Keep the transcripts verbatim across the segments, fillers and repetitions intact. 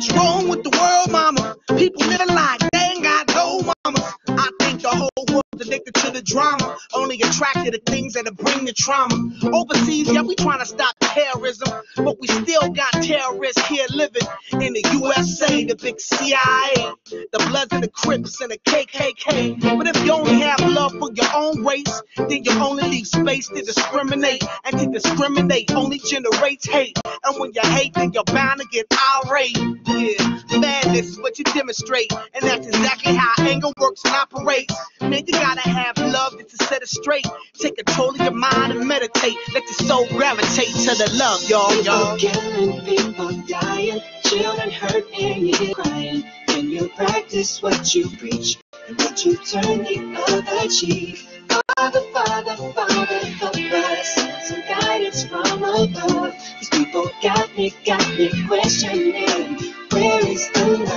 What's wrong with the world, mama? People living like they ain't got no mama. I think the whole world's addicted to the drama, only attracted to things that'll bring the trauma. Overseas, yeah, we trying to stop terrorism, but we still got terrorists here living in the U S A, the big C I A, the Bloods and the Crips and the K K K. But if you only have love for your own race, then you only leave space to discriminate, and to discriminate only generates hate. And when you hate, then you're bound to get irate. Yeah, madness is what you demonstrate, and that's exactly how anger works and operates. Man, you gotta have love just to set it straight. Take control of your mind and meditate. Let your soul gravitate to the love, y'all, y'all. People killing, people dying, children hurt and you hear crying. When you practice what you preach, and what you turn the other cheek. Father, Father, Father, help us. Send some guidance from above. These people got me, got me questioning. Where is the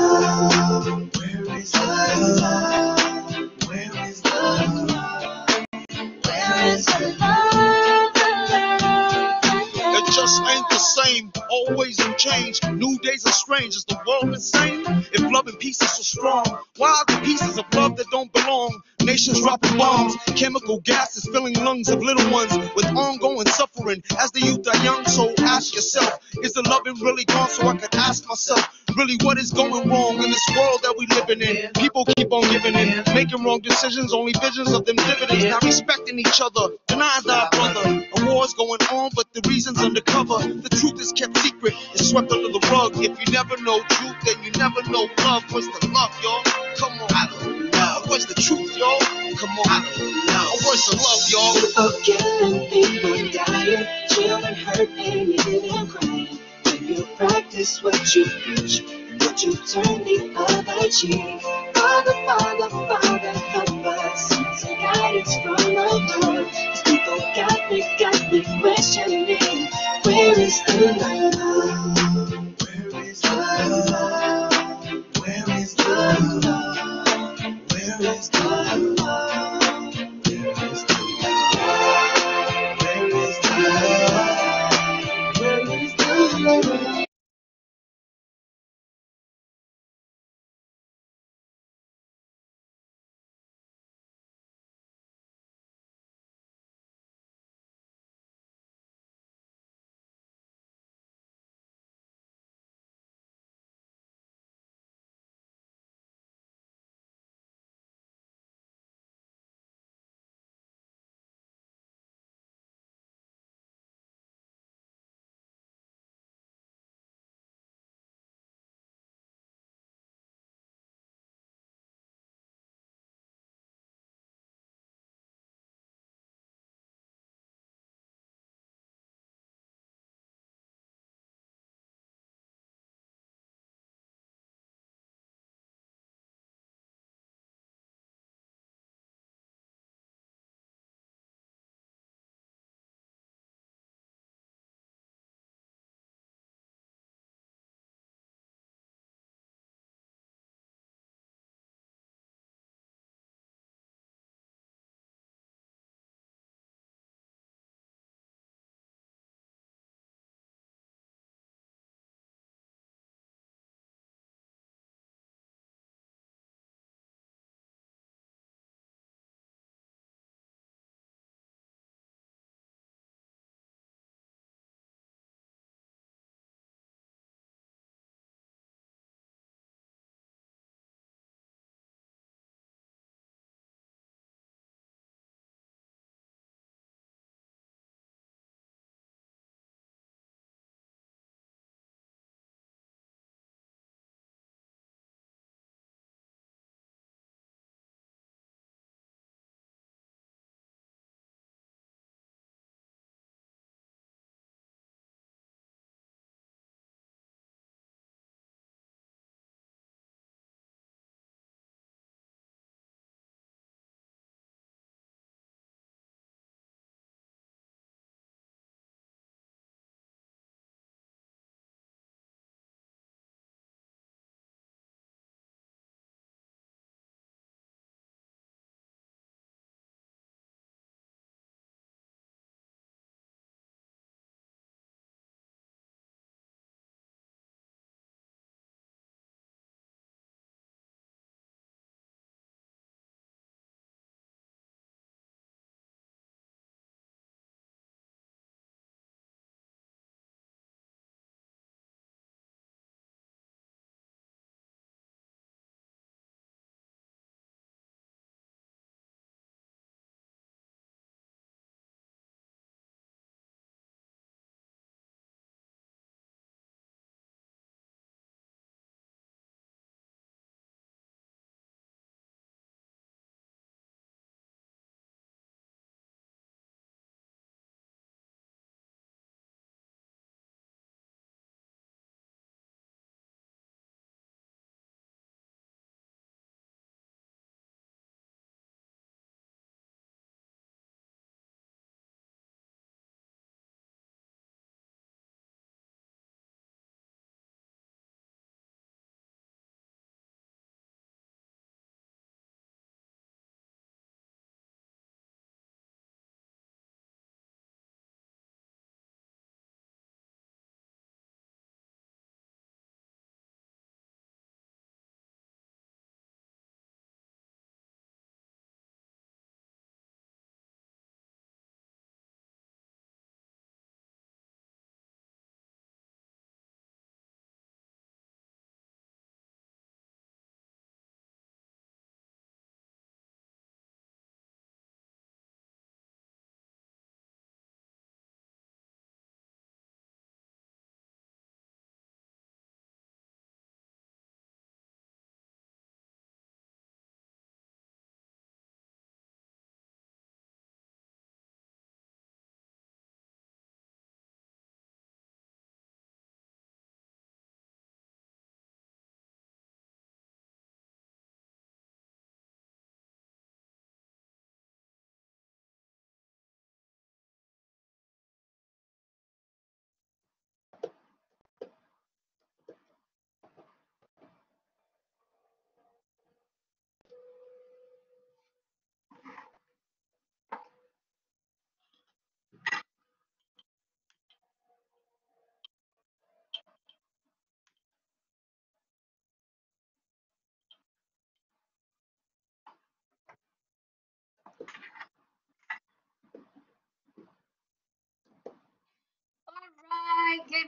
love? Where is the love? Where is the love? Where is the love? The love, the love? It just ain't the same, always in change. New days are strange, is the world insane? If love and peace is so strong, why are the pieces of love that don't belong? Nations dropping bombs, chemical gases filling lungs of little ones with ongoing suffering as the youth are young. So ask yourself, is the loving really gone? So I can ask myself, really what is going wrong in this world that we living in? People keep on giving in, making wrong decisions, only visions of them dividends, not respecting each other, denies our brother. A war's going on, but the reason's undercover. The truth is kept secret, it's swept under the rug. If you never know truth, then you never know love. What's the love, y'all? Come on, I don't know. What's the truth, y'all? Come on, I don't know. What's the love, y'all? People killing, people dying, children hurt and you hear them crying. When you practice what you preach, and what you turn the other cheek. Father, Father, Father, help us. Send some guidance from above. These people got me, got me questioning. Where is the love? Where is the love? Where is the love? Where is the love?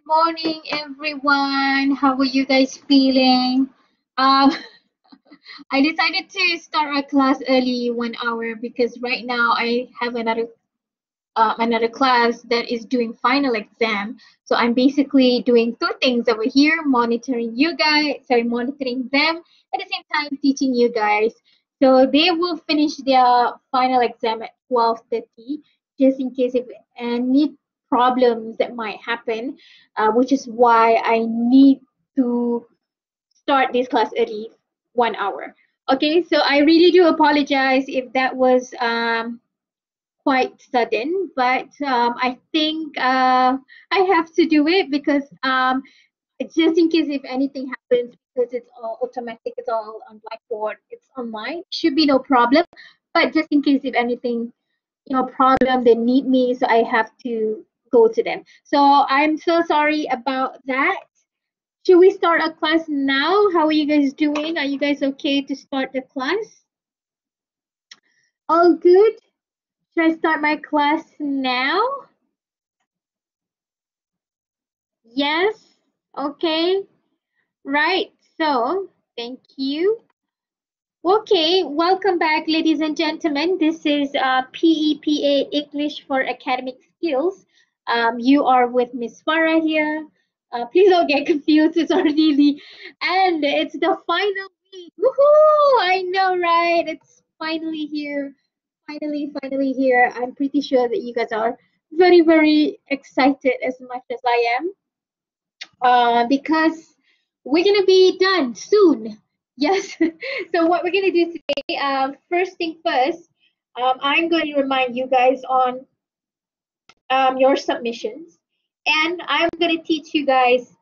morning, everyone. How are you guys feeling? Um, I decided to start our class early, one hour, because right now I have another uh, another class that is doing final exam. So I'm basically doing two things over here: monitoring you guys, sorry, monitoring them, at the same time teaching you guys. So they will finish their final exam at twelve thirty, just in case if any problems that might happen, uh, which is why I need to start this class early, one hour. Okay, so I really do apologize if that was um, quite sudden, but um, I think uh, I have to do it because um, just in case if anything happens, because it's all automatic, it's all on Blackboard, it's online, should be no problem. But just in case if anything, you know, problem, they need me, so I have to go to them. So I'm so sorry about that. Should we start a class now? How are you guys doing? Are you guys okay to start the class? All good? Should I start my class now? Yes? Okay. Right. So, thank you. Okay, welcome back, ladies and gentlemen. This is uh, P E P A English for Academic Skills. Um, you are with Miss Farah here. Uh, please don't get confused. It's already the and it's the final week. Woohoo! I know, right? It's finally here. Finally, finally here. I'm pretty sure that you guys are very, very excited as much as I am uh, because we're gonna be done soon. Yes. So what we're gonna do today, um, first thing first, um, I'm going to remind you guys on um, your submissions, and I'm gonna teach you guys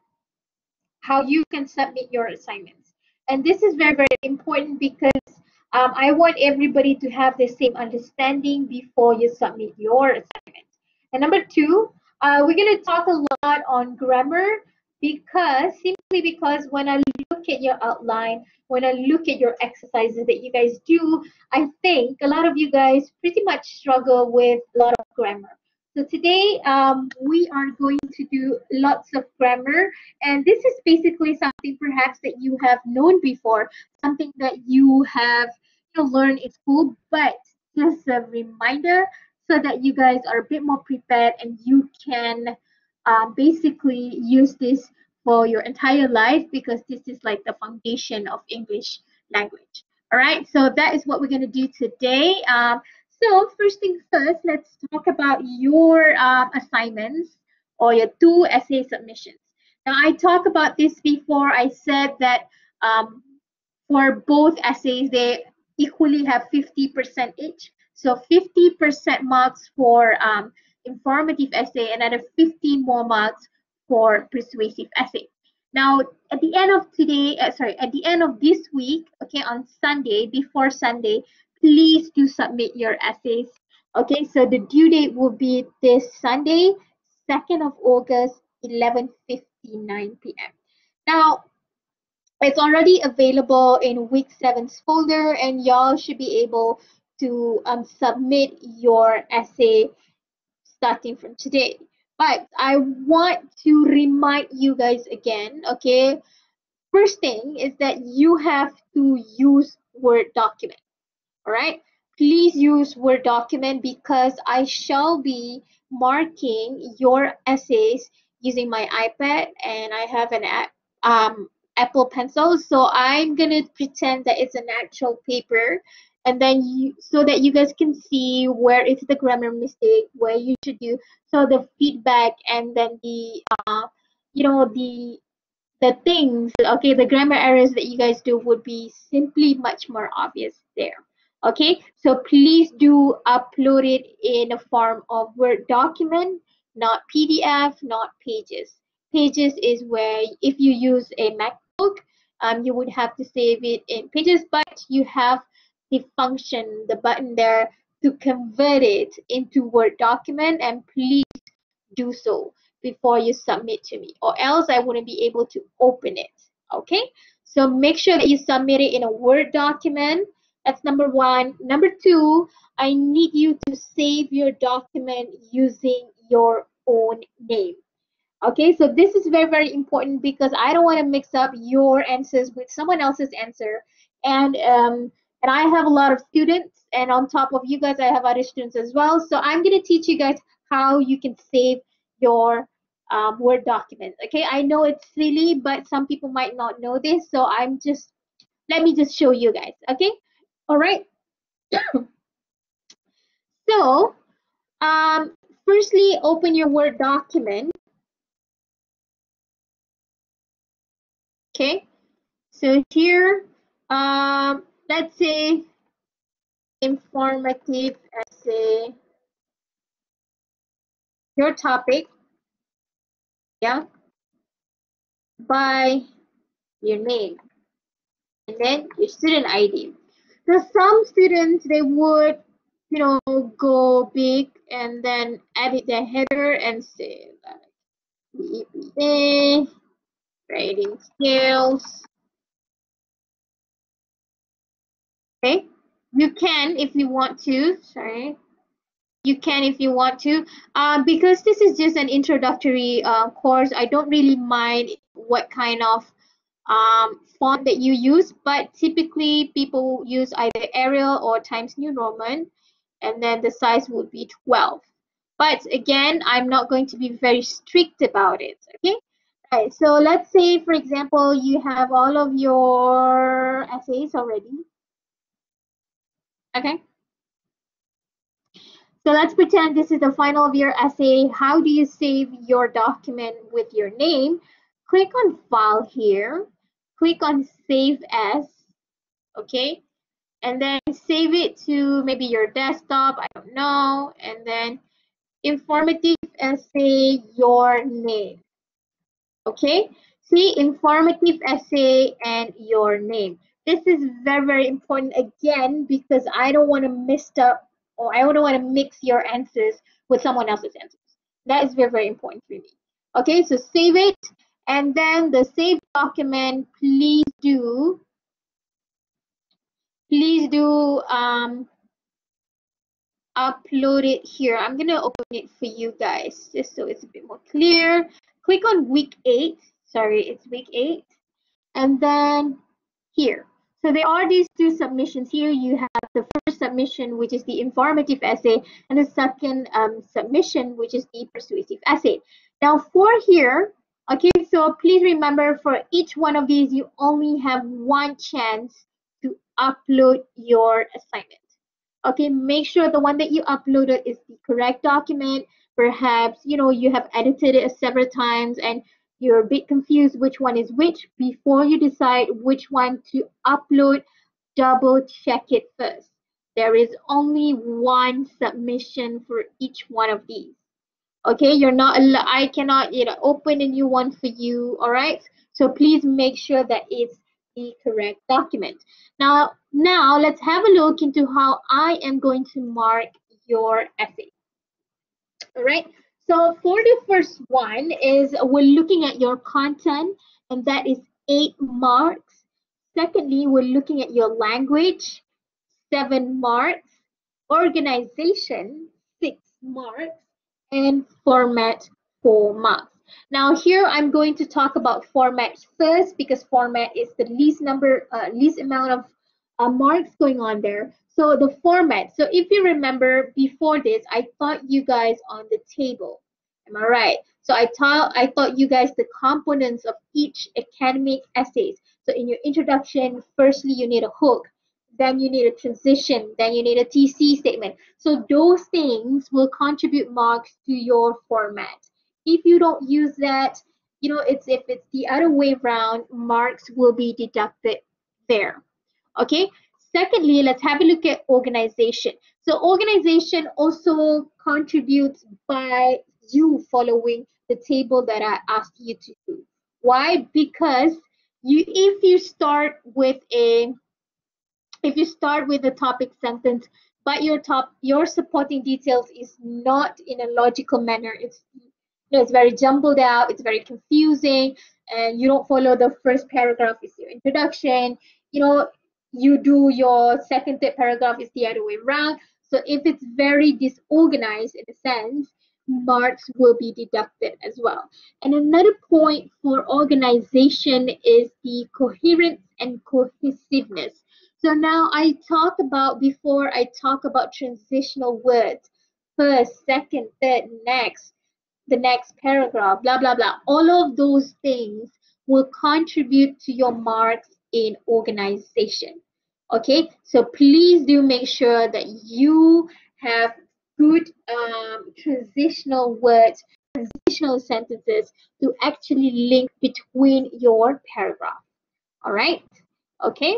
how you can submit your assignments. And this is very, very important because um, I want everybody to have the same understanding before you submit your assignment. And number two, uh, we're going to talk a lot on grammar because simply because when I look at your outline, when I look at your exercises that you guys do, I think a lot of you guys pretty much struggle with a lot of grammar. So today um, we are going to do lots of grammar, and this is basically something perhaps that you have known before, something that you have you know, learned in school, but just a reminder so that you guys are a bit more prepared and you can um, basically use this for your entire life because this is like the foundation of English language. All right, so that is what we're going to do today. Um, so first thing first, let's talk about your um, assignments or your two essay submissions. Now, I talked about this before. I said that um, for both essays, they equally have fifty percent each. So fifty percent marks for um, informative essay, and another fifteen more marks for persuasive essay. Now, at the end of today, uh, sorry, at the end of this week, okay, on Sunday, before Sunday, please do submit your essays. Okay, so the due date will be this Sunday, second of August, eleven fifty-nine p m Now, it's already available in week seven's folder, and y'all should be able to um, submit your essay starting from today. But I want to remind you guys again, okay? First thing is that you have to use Word document. All right, please use Word document because I shall be marking your essays using my iPad, and I have an app, um, Apple Pencil, so I'm gonna pretend that it's an actual paper, and then you so that you guys can see where is the grammar mistake, where you should do so the feedback, and then the uh, you know the the things, okay, the grammar errors that you guys do would be simply much more obvious there. Okay, so please do upload it in a form of Word document, not P D F, not Pages. Pages is where if you use a MacBook, um, you would have to save it in Pages, but you have the function, the button there to convert it into Word document, and please do so before you submit to me, or else I wouldn't be able to open it. Okay, so make sure that you submit it in a Word document. That's number one. Number two, I need you to save your document using your own name. Okay, so this is very, very important because I don't want to mix up your answers with someone else's answer. And um, and I have a lot of students, and on top of you guys, I have other students as well. So I'm going to teach you guys how you can save your um, Word document. Okay, I know it's silly, but some people might not know this. So I'm just, let me just show you guys. Okay, all right. So um, firstly, open your Word document. Okay. So here, um, let's say informative essay, your topic, yeah, by your name, and then your student I D. So some students, they would, you know, go big and then edit their header and say like E P A, grading skills. Okay, you can if you want to. Sorry. You can if you want to. Uh, because this is just an introductory uh, course, I don't really mind what kind of um, font that you use, but typically people use either Arial or Times New Roman, and then the size would be twelve. But again, I'm not going to be very strict about it, okay? All right, so let's say, for example, you have all of your essays already, okay? So let's pretend this is the final of your essay. How do you save your document with your name? Click on File here. Click on Save As, okay? And then save it to maybe your desktop, I don't know. And then informative essay, your name, okay? See, informative essay and your name. This is very, very important again because I don't want to mess up or I don't want to mix your answers with someone else's answers. That is very, very important for me. Okay, so save it, and then the save document, please do, please do um, upload it here. I'm gonna open it for you guys just so it's a bit more clear. Click on week eight. Sorry, it's week eight. And then here. So there are these two submissions here. You have the first submission, which is the informative essay, and the second um, submission, which is the persuasive essay. Now for here, okay, so please remember for each one of these, you only have one chance to upload your assignment. Okay, make sure the one that you uploaded is the correct document. Perhaps, you know, you have edited it several times and you're a bit confused which one is which. Before you decide which one to upload, double check it first. There is only one submission for each one of these. Okay, you're not, I cannot, you know, open a new one for you, all right? So please make sure that it's the correct document. Now, now let's have a look into how I am going to mark your essay. All right, so for the first one is we're looking at your content, and that is eight marks. Secondly, we're looking at your language, seven marks, organization, six marks, and format, four marks. Now here I'm going to talk about format first because format is the least number, uh, least amount of uh, marks going on there. So the format. So if you remember before this, I taught you guys on the table. Am I right? So I taught I taught you guys the components of each academic essays. So in your introduction, firstly you need a hook, then you need a transition, then you need a T C statement. So those things will contribute marks to your format. If you don't use that, you know, it's if it's the other way around, marks will be deducted there. Okay. Secondly, let's have a look at organization. So organization also contributes by you following the table that I asked you to do. Why? Because you, if you start with a if you start with a topic sentence, but your top your supporting details is not in a logical manner, it's you know, it's very jumbled out, it's very confusing, and you don't follow the first paragraph is your introduction, you know, you do your second third paragraph is the other way around. So if it's very disorganized in a sense, marks will be deducted as well. And another point for organization is the coherence and cohesiveness. So now I talk about, before I talk about transitional words, first, second, third, next, the next paragraph, blah, blah, blah. All of those things will contribute to your marks in organization. Okay, so please do make sure that you have good um, transitional words, transitional sentences to actually link between your paragraph. All right, okay.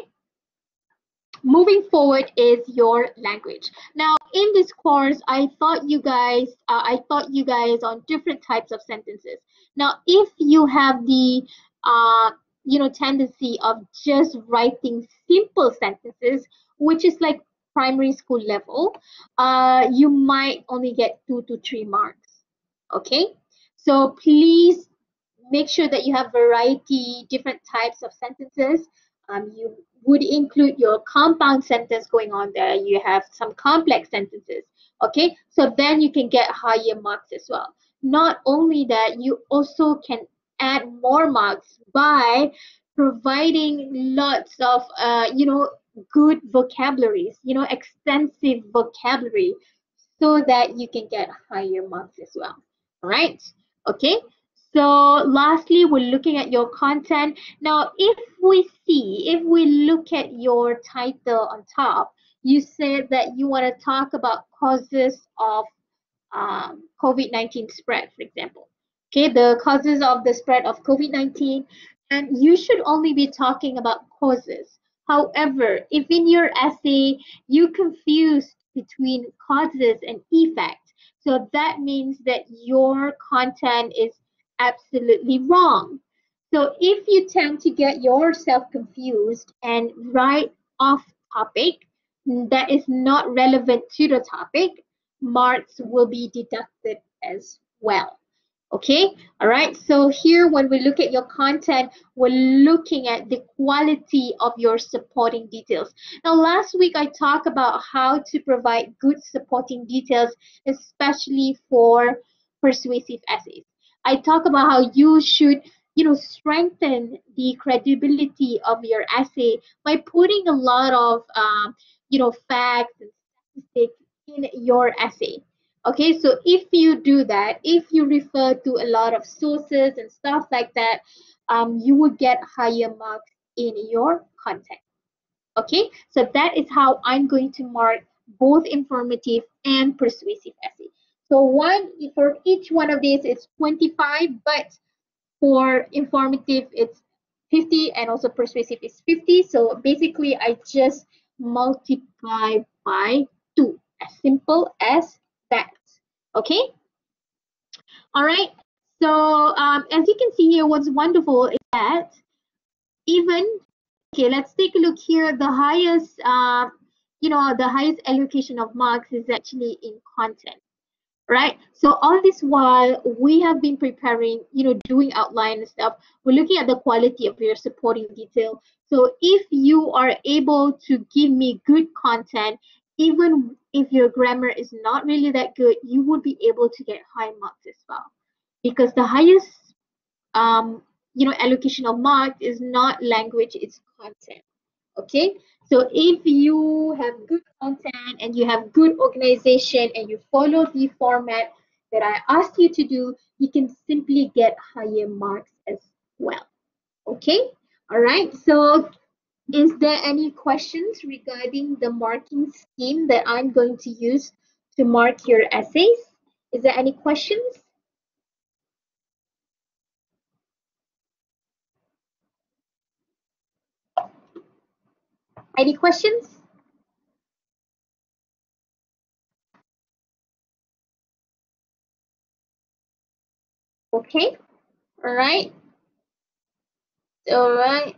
Moving forward is your language. Now, in this course, I thought you guys, uh, I thought you guys on different types of sentences. Now, if you have the, uh, you know, tendency of just writing simple sentences, which is like primary school level, uh, you might only get two to three marks. Okay, so please make sure that you have variety, different types of sentences. Um, you would include your compound sentence going on there. You have some complex sentences. Okay, so then you can get higher marks as well. Not only that, you also can add more marks by providing lots of, uh, you know, good vocabularies, you know, extensive vocabulary, so that you can get higher marks as well. All right, okay. So lastly, we're looking at your content. Now, if we see, if we look at your title on top, you said that you want to talk about causes of um, COVID nineteen spread, for example. Okay, the causes of the spread of COVID nineteen, and you should only be talking about causes. However, if in your essay you confuse between causes and effects, so that means that your content is absolutely wrong. So if you tend to get yourself confused and write off topic that is not relevant to the topic, marks will be deducted as well. Okay, all right. So here, when we look at your content, we're looking at the quality of your supporting details. Now, last week I talked about how to provide good supporting details, especially for persuasive essays. I talk about how you should, you know, strengthen the credibility of your essay by putting a lot of, um, you know, facts and statistics in your essay. Okay, so if you do that, if you refer to a lot of sources and stuff like that, um, you will get higher marks in your content. Okay, so that is how I'm going to mark both informative and persuasive essay. So one, for each one of these, it's twenty-five, but for informative, it's fifty, and also persuasive is fifty. So basically, I just multiply by two, as simple as that. Okay, all right. So um, as you can see here, what's wonderful is that even, okay, let's take a look here. The highest, uh, you know, the highest allocation of marks is actually in content, right? So all this while we have been preparing, you know, doing outline and stuff, we're looking at the quality of your supporting detail. So if you are able to give me good content, even if your grammar is not really that good, you would be able to get high marks as well, because the highest um, you know, allocation of marks is not language, it's content. Okay, so if you have good content and you have good organization and you follow the format that I asked you to do, you can simply get higher marks as well. Okay, all right. So is there any questions regarding the marking scheme that I'm going to use to mark your essays? Is there any questions? Any questions? Okay, all right, all right.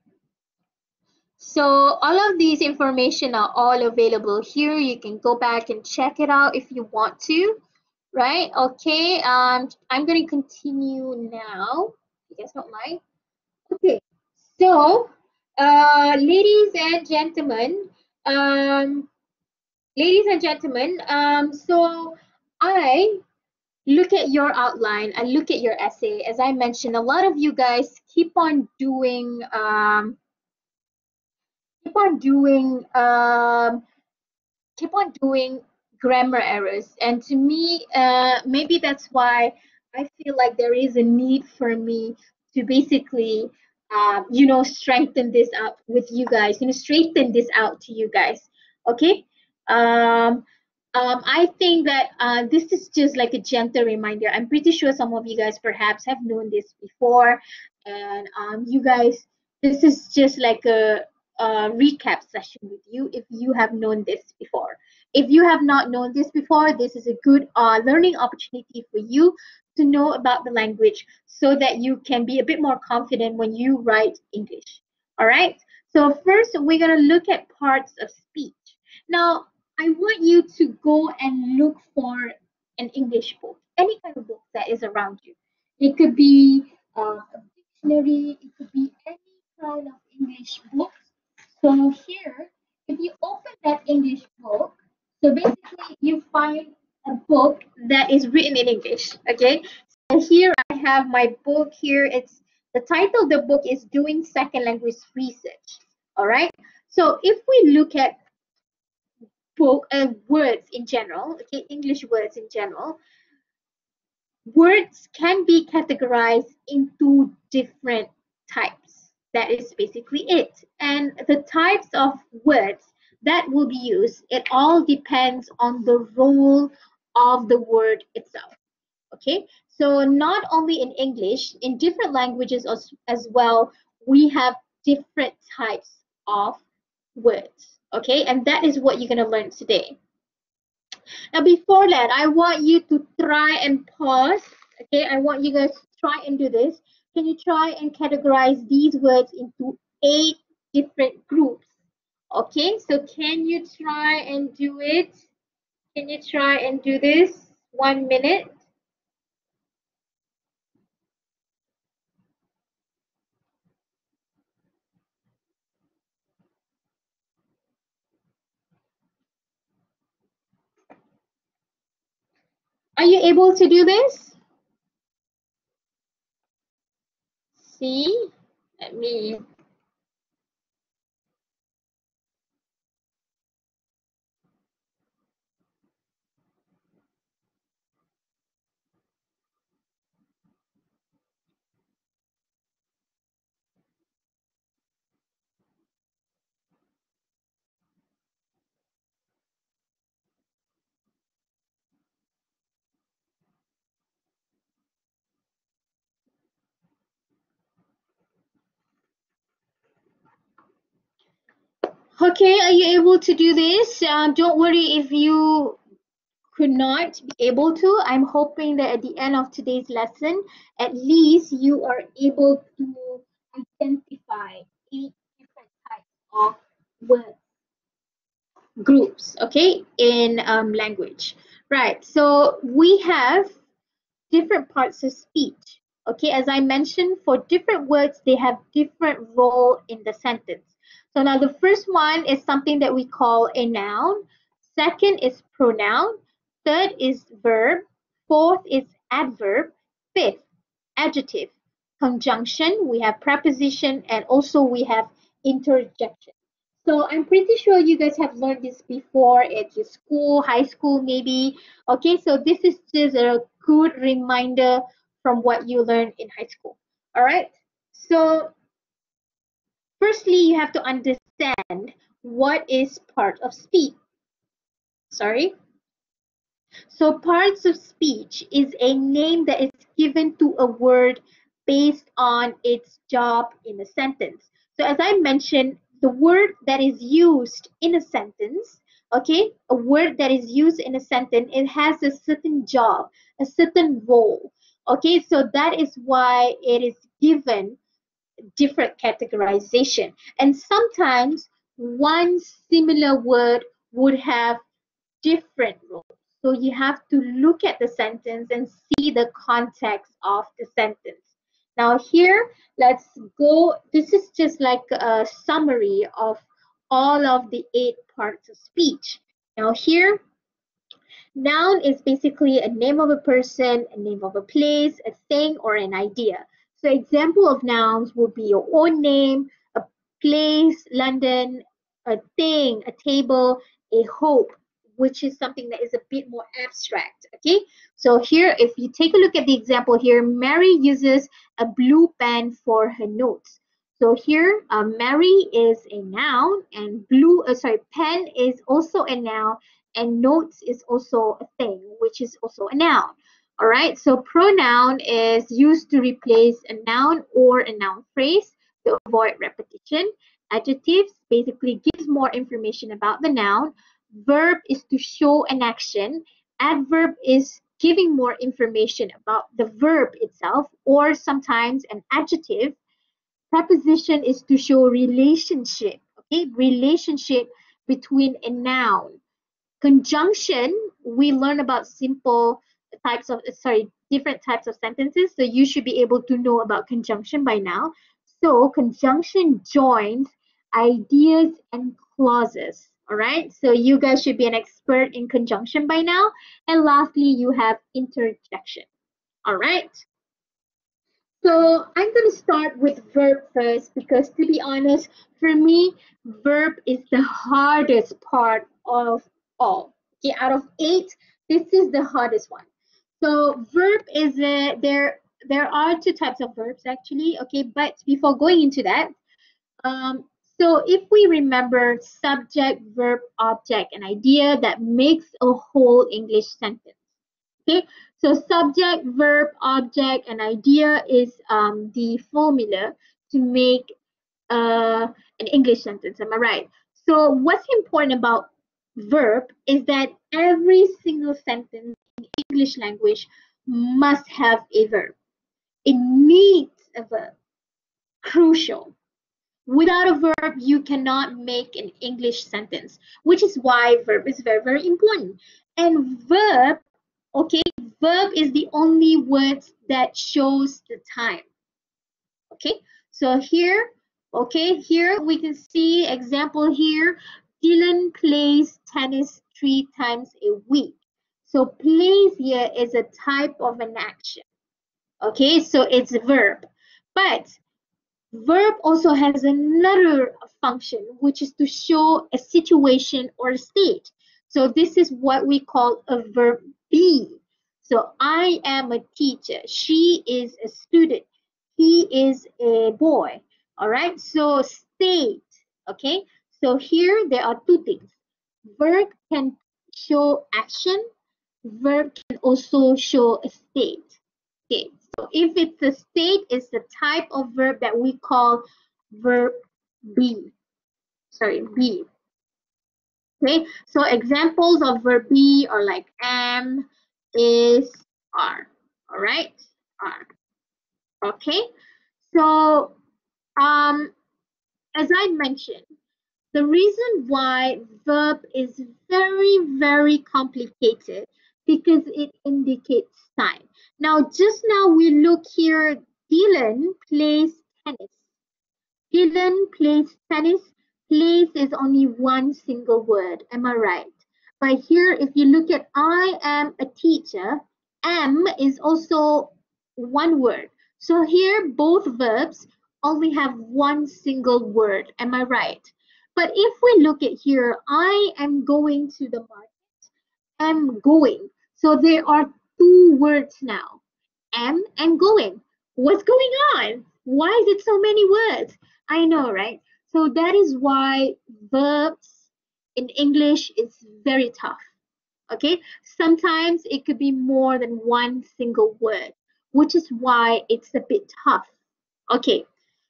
So all of these information are all available here. You can go back and check it out if you want to, right? Okay, um, I'm going to continue now. You guys don't mind? Okay, so uh, ladies and gentlemen, um, ladies and gentlemen, um, so I look at your outline and look at your essay. As I mentioned, a lot of you guys keep on doing um, keep on doing um, keep on doing grammar errors, and to me, uh, maybe that's why I feel like there is a need for me to basically, um, you know, strengthen this out with you guys. You know, straighten this out to you guys. Okay. Um, um, I think that uh, this is just like a gentle reminder. I'm pretty sure some of you guys perhaps have known this before, and um, you guys, this is just like a, a recap session with you if you have known this before. If you have not known this before, this is a good uh, learning opportunity for you to know about the language so that you can be a bit more confident when you write English. All right. So first, we're going to look at parts of speech. Now, I want you to go and look for an English book, any kind of book that is around you. It could be uh, a dictionary, it could be any kind of English book. So here, if you open that English book, so basically you find a book that is written in English, okay? So here I have my book here. It's the title of the book is Doing Second Language Research, all right? So if we look at book uh, words in general, okay, English words in general, words can be categorized into different types. That is basically it. And the types of words that will be used, it all depends on the role of the word itself. Okay, so not only in English, in different languages as, as well, we have different types of words. Okay, and that is what you're going to learn today. Now, before that, I want you to try and pause. Okay, I want you guys to try and do this. Can you try and categorize these words into eight different groups? Okay, so can you try and do it? Can you try and do this? One minute. Are you able to do this? See, let me. Okay, are you able to do this? Uh, don't worry if you could not be able to. I'm hoping that at the end of today's lesson, at least you are able to identify eight different types of word groups, okay, in um, language. Right, so we have different parts of speech. Okay, as I mentioned, for different words, they have different role in the sentence. So now the first one is something that we call a noun. Second is pronoun. Third is verb. Fourth is adverb. Fifth, adjective. Conjunction, we have preposition, and also we have interjection. So I'm pretty sure you guys have learned this before at your school, high school maybe. Okay, so this is just a good reminder from what you learned in high school. All right, so firstly, you have to understand what is part of speech. Sorry. So parts of speech is a name that is given to a word based on its job in a sentence. So as I mentioned, the word that is used in a sentence, okay, a word that is used in a sentence, it has a certain job, a certain role. Okay, so that is why it is given different categorization. And sometimes one similar word would have different roles. So you have to look at the sentence and see the context of the sentence. Now here, let's go. This is just like a summary of all of the eight parts of speech. Now here, Noun is basically a name of a person, a name of a place, a thing, or an idea. So example of nouns would be your own name, a place, London, a thing, a table, a hope, which is something that is a bit more abstract. Okay, so here, if you take a look at the example here, Mary uses a blue pen for her notes. So here, uh, Mary is a noun, and blue, uh, sorry, pen is also a noun, and notes is also a thing, which is also a noun. All right, so pronoun is used to replace a noun or a noun phrase to avoid repetition. Adjectives basically gives more information about the noun. Verb is to show an action. Adverb is giving more information about the verb itself, or sometimes an adjective. Preposition is to show relationship, okay, relationship between a noun. Conjunction, we learn about simple types of, sorry, different types of sentences. So you should be able to know about conjunction by now. So conjunction joins ideas and clauses. All right. So you guys should be an expert in conjunction by now. And lastly, you have interjection. All right. So I'm going to start with verb first because, to be honest, for me, verb is the hardest part of all. Okay, out of eight, this is the hardest one. So verb is a, there. There are two types of verbs actually. Okay, but before going into that, um, so if we remember subject, verb, object, an idea that makes a whole English sentence. Okay, so subject, verb, object, and idea is um, the formula to make uh, an English sentence. Am I right? So what's important about verb is that every single sentence in English language must have a verb. It needs a verb. Crucial. Without a verb, you cannot make an English sentence, which is why verb is very, very important. And verb, okay, verb is the only word that shows the time. Okay, so here, okay, here we can see example here. Dylan plays tennis three times a week. So plays here is a type of an action. Okay, so it's a verb. But verb also has another function, which is to show a situation or a state. So this is what we call a verb be. So I am a teacher. She is a student. He is a boy. All right. So state. Okay. So here there are two things. Verb can show action. Verb can also show a state. Okay. So if it's a state, it's the type of verb that we call verb be. Sorry, be. Okay, so examples of verb be are like am, is, are. All right, are. Okay, so um, as I mentioned, the reason why verb is very, very complicated because it indicates time. Now, just now we look here, Dylan plays tennis. Dylan plays tennis. Plays is only one single word. Am I right? But here, if you look at I am a teacher, am is also one word. So here, both verbs only have one single word. Am I right? But if we look at here, I am going to the market. Am going. So there are two words now. Am and going. What's going on? Why is it so many words? I know, right? So that is why verbs in English is very tough. Okay, sometimes it could be more than one single word, which is why it's a bit tough. Okay,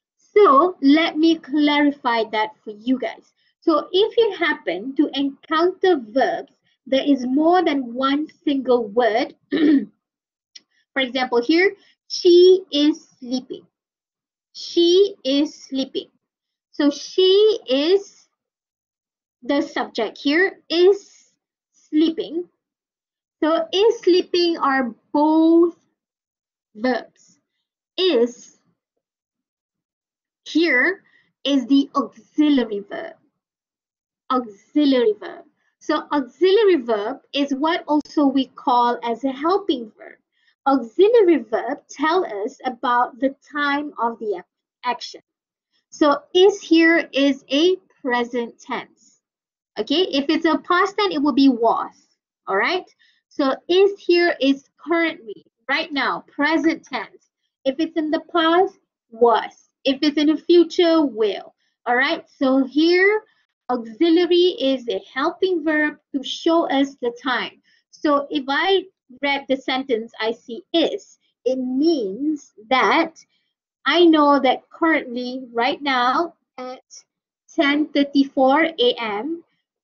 so let me clarify that for you guys. So if you happen to encounter verbs that is more than one single word, for example here, she is sleeping. She is sleeping. So she is the subject here, is sleeping. So is sleeping are both verbs. Is here is the auxiliary verb. Auxiliary verb. So auxiliary verb is what also we call as a helping verb. Auxiliary verb tell us about the time of the action. So is here is a present tense. Okay, if it's a past tense, it will be was. All right. So is here is currently, right now, present tense. If it's in the past, was. If it's in the future, will. All right. So here, auxiliary is a helping verb to show us the time. So if I read the sentence, I see is, it means that I know that currently, right now, at ten thirty-four a m,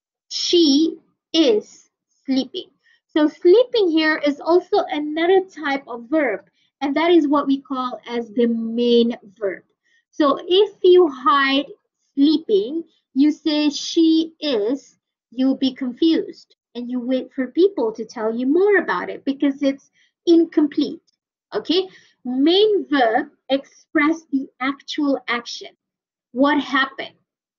she is sleeping. So sleeping here is also another type of verb, and that is what we call as the main verb. So if you hide sleeping, you say she is, you'll be confused and you wait for people to tell you more about it because it's incomplete. Okay? Main verb express the actual action. What happened?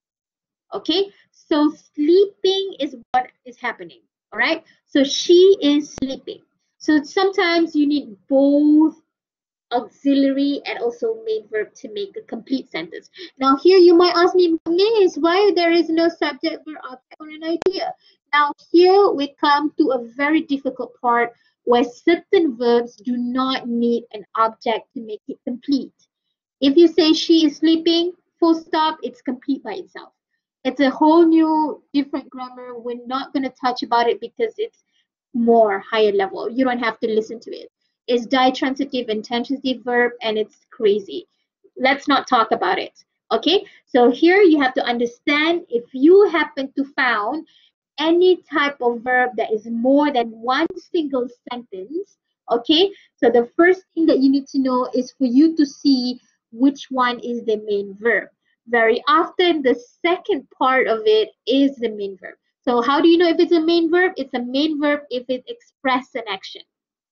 Okay, so sleeping is what is happening. All right, so she is sleeping. So sometimes you need both auxiliary and also main verb to make a complete sentence. Now here you might ask me, Miss, why there is no subject verb object or an idea? Now here we come to a very difficult part where certain verbs do not need an object to make it complete. If you say she is sleeping, full stop, it's complete by itself. It's a whole new different grammar. We're not going to touch about it because it's more higher level. You don't have to listen to it. It's ditransitive, intransitive verb, and it's crazy. Let's not talk about it. Okay, so here you have to understand if you happen to found any type of verb that is more than one single sentence. Okay, so the first thing that you need to know is for you to see which one is the main verb. Very often the second part of it is the main verb. So how do you know if it's a main verb? It's a main verb if it expresses an action.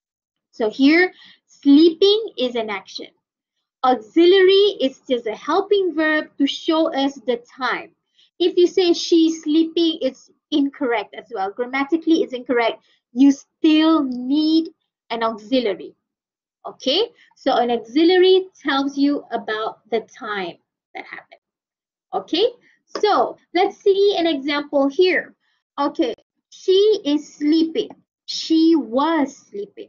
So here, sleeping is an action. Auxiliary is just a helping verb to show us the time. If you say she's sleeping, it's incorrect as well. Grammatically, it's incorrect. You still need an auxiliary. Okay, so an auxiliary tells you about the time that happened. Okay, so let's see an example here. Okay, she is sleeping. She was sleeping.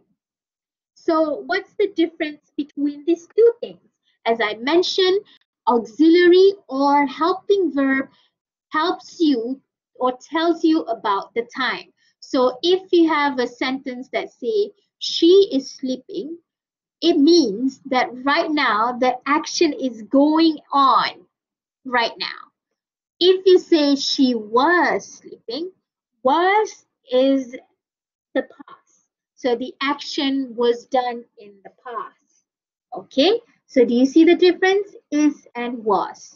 So what's the difference between these two things? As I mentioned, auxiliary or helping verb helps you or tells you about the time. So if you have a sentence that say she is sleeping, it means that right now the action is going on right now. If you say she was sleeping, was is the past. So the action was done in the past. Okay, so do you see the difference? Is and was.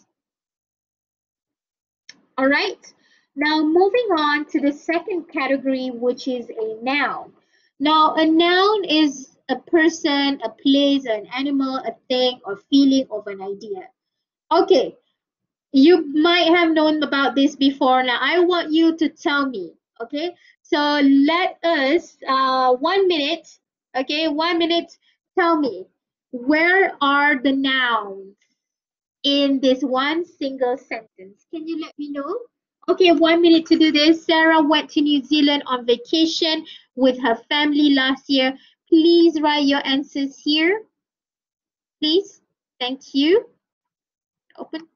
All right, now moving on to the second category, which is a noun. Now, a noun is a person, a place, an animal, a thing, or feeling of an idea. Okay, you might have known about this before. Now, I want you to tell me, okay? So let us, uh, one minute, okay, one minute, tell me, where are the nouns in this one single sentence? Can you let me know? Okay, one minute to do this. Sarah went to New Zealand on vacation with her family last year. Please write your answers here. Please. Thank you. Open.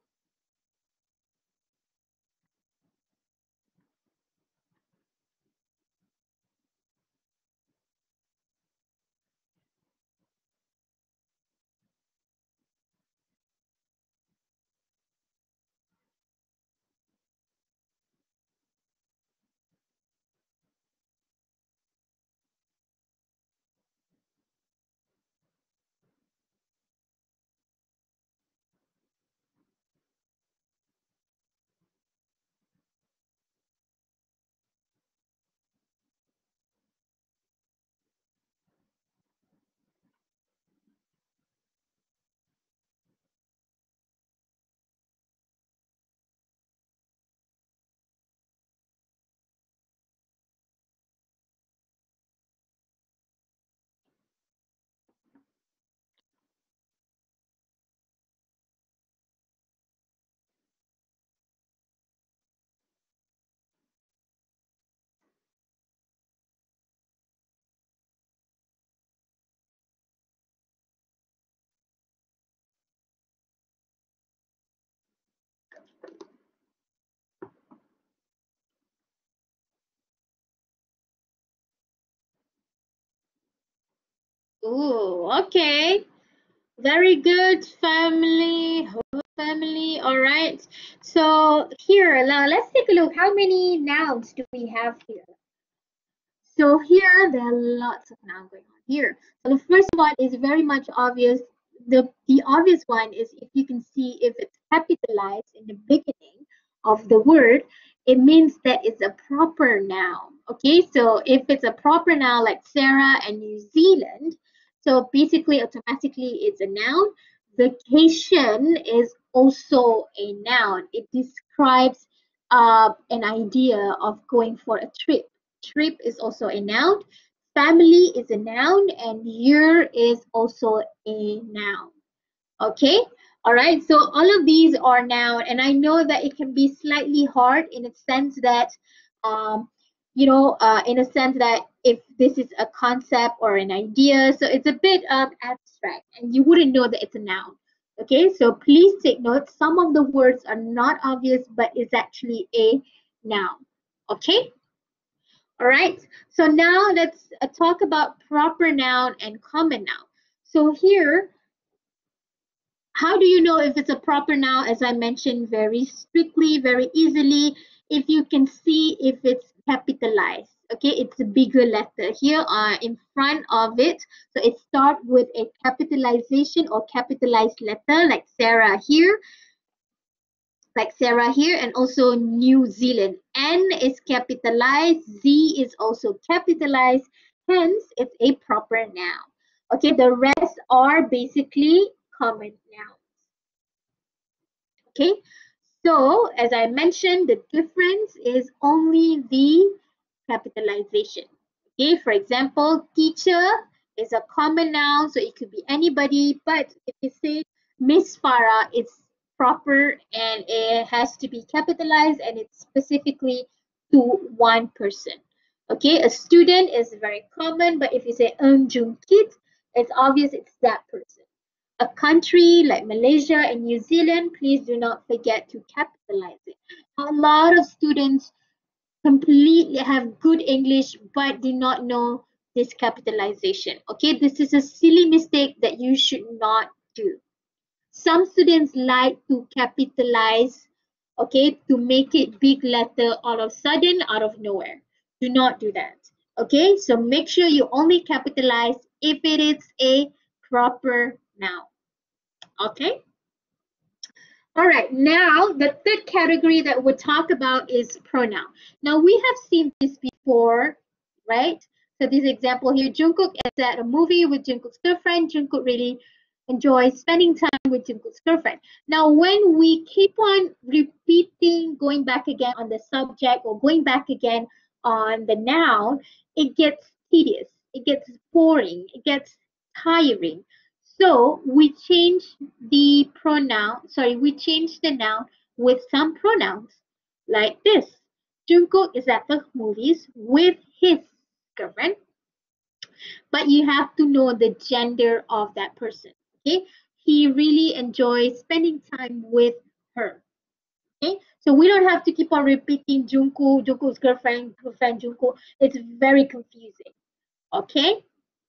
Ooh, okay. Very good, family. Whole family. All right. So here, now let's take a look. How many nouns do we have here? So here, there are lots of nouns going on here. So the first one is very much obvious. The, the obvious one is if you can see if it's capitalized in the beginning of the word, it means that it's a proper noun. Okay, so if it's a proper noun like Sarah and New Zealand, so basically automatically it's a noun. Vacation is also a noun. It describes uh, an idea of going for a trip. Trip is also a noun. Family is a noun, and year is also a noun. Okay, all right. So all of these are noun, and I know that it can be slightly hard in a sense that, um, you know, uh, in a sense that if this is a concept or an idea, so it's a bit um, abstract, and you wouldn't know that it's a noun. Okay, so please take note. Some of the words are not obvious, but it's actually a noun. Okay. All right, so now let's uh, talk about proper noun and common noun. So here, how do you know if it's a proper noun? As I mentioned, very strictly, very easily, if you can see if it's capitalized. Okay, it's a bigger letter here uh, in front of it. So it starts with a capitalization or capitalized letter like Sarah here. Like Sarah here, and also New Zealand. N is capitalized, Z is also capitalized, hence it's a proper noun. Okay, the rest are basically common nouns. Okay, so as I mentioned, the difference is only the capitalization. Okay, for example, teacher is a common noun, so it could be anybody, but if you say Miss Farah, it's proper and it has to be capitalized and it's specifically to one person. Okay, a student is very common, but if you say Eun Jung Kit, it's obvious it's that person. A country like Malaysia and New Zealand, please do not forget to capitalize it. A lot of students completely have good English but do not know this capitalization. Okay, this is a silly mistake that you should not do. Some students like to capitalize, okay, to make it big letter all of a sudden out of nowhere. Do not do that. Okay, so make sure you only capitalize if it is a proper noun. Okay. All right, now the third category that we'll talk about is pronoun. Now we have seen this before, right? So this example here, Jungkook is at a movie with Jungkook's girlfriend. Jungkook really enjoys spending time with Jungkook's girlfriend. Now when we keep on repeating, going back again on the subject or going back again on the noun, it gets tedious, it gets boring, it gets tiring. So we change the pronoun, sorry, we change the noun with some pronouns like this. Jungkook is at the movies with his girlfriend, but you have to know the gender of that person. Okay, he really enjoys spending time with her. Okay, so we don't have to keep on repeating Jungkook, Jungkook's girlfriend, girlfriend Jungkook. It's very confusing. Okay.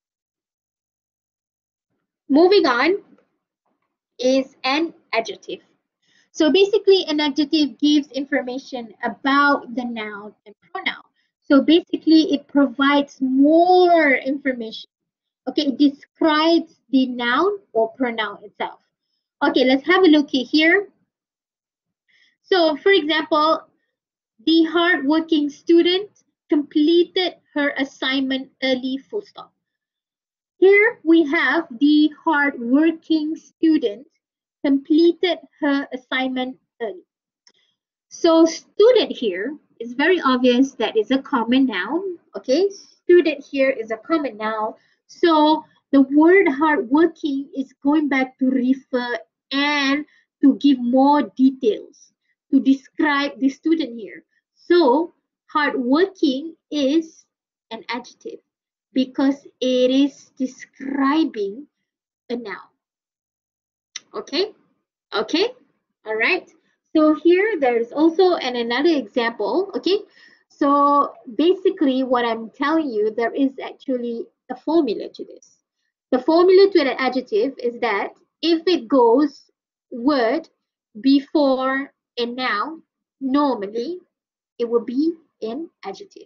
Moving on is an adjective. So basically an adjective gives information about the noun and pronoun. So basically it provides more information. Okay, it describes the noun or pronoun itself. Okay, let's have a look here. So for example, the hardworking student completed her assignment early, full stop. Here we have the hardworking student completed her assignment early. So student here is very obvious that is a common noun. Okay, student here is a common noun. So the word hardworking is going back to refer and to give more details to describe the student here. So hardworking is an adjective because it is describing a noun. Okay, okay, all right. So here there's also an another example. Okay, so basically what I'm telling you, there is actually a formula to this. The formula to an adjective is that if it goes word before a noun, normally it will be an adjective.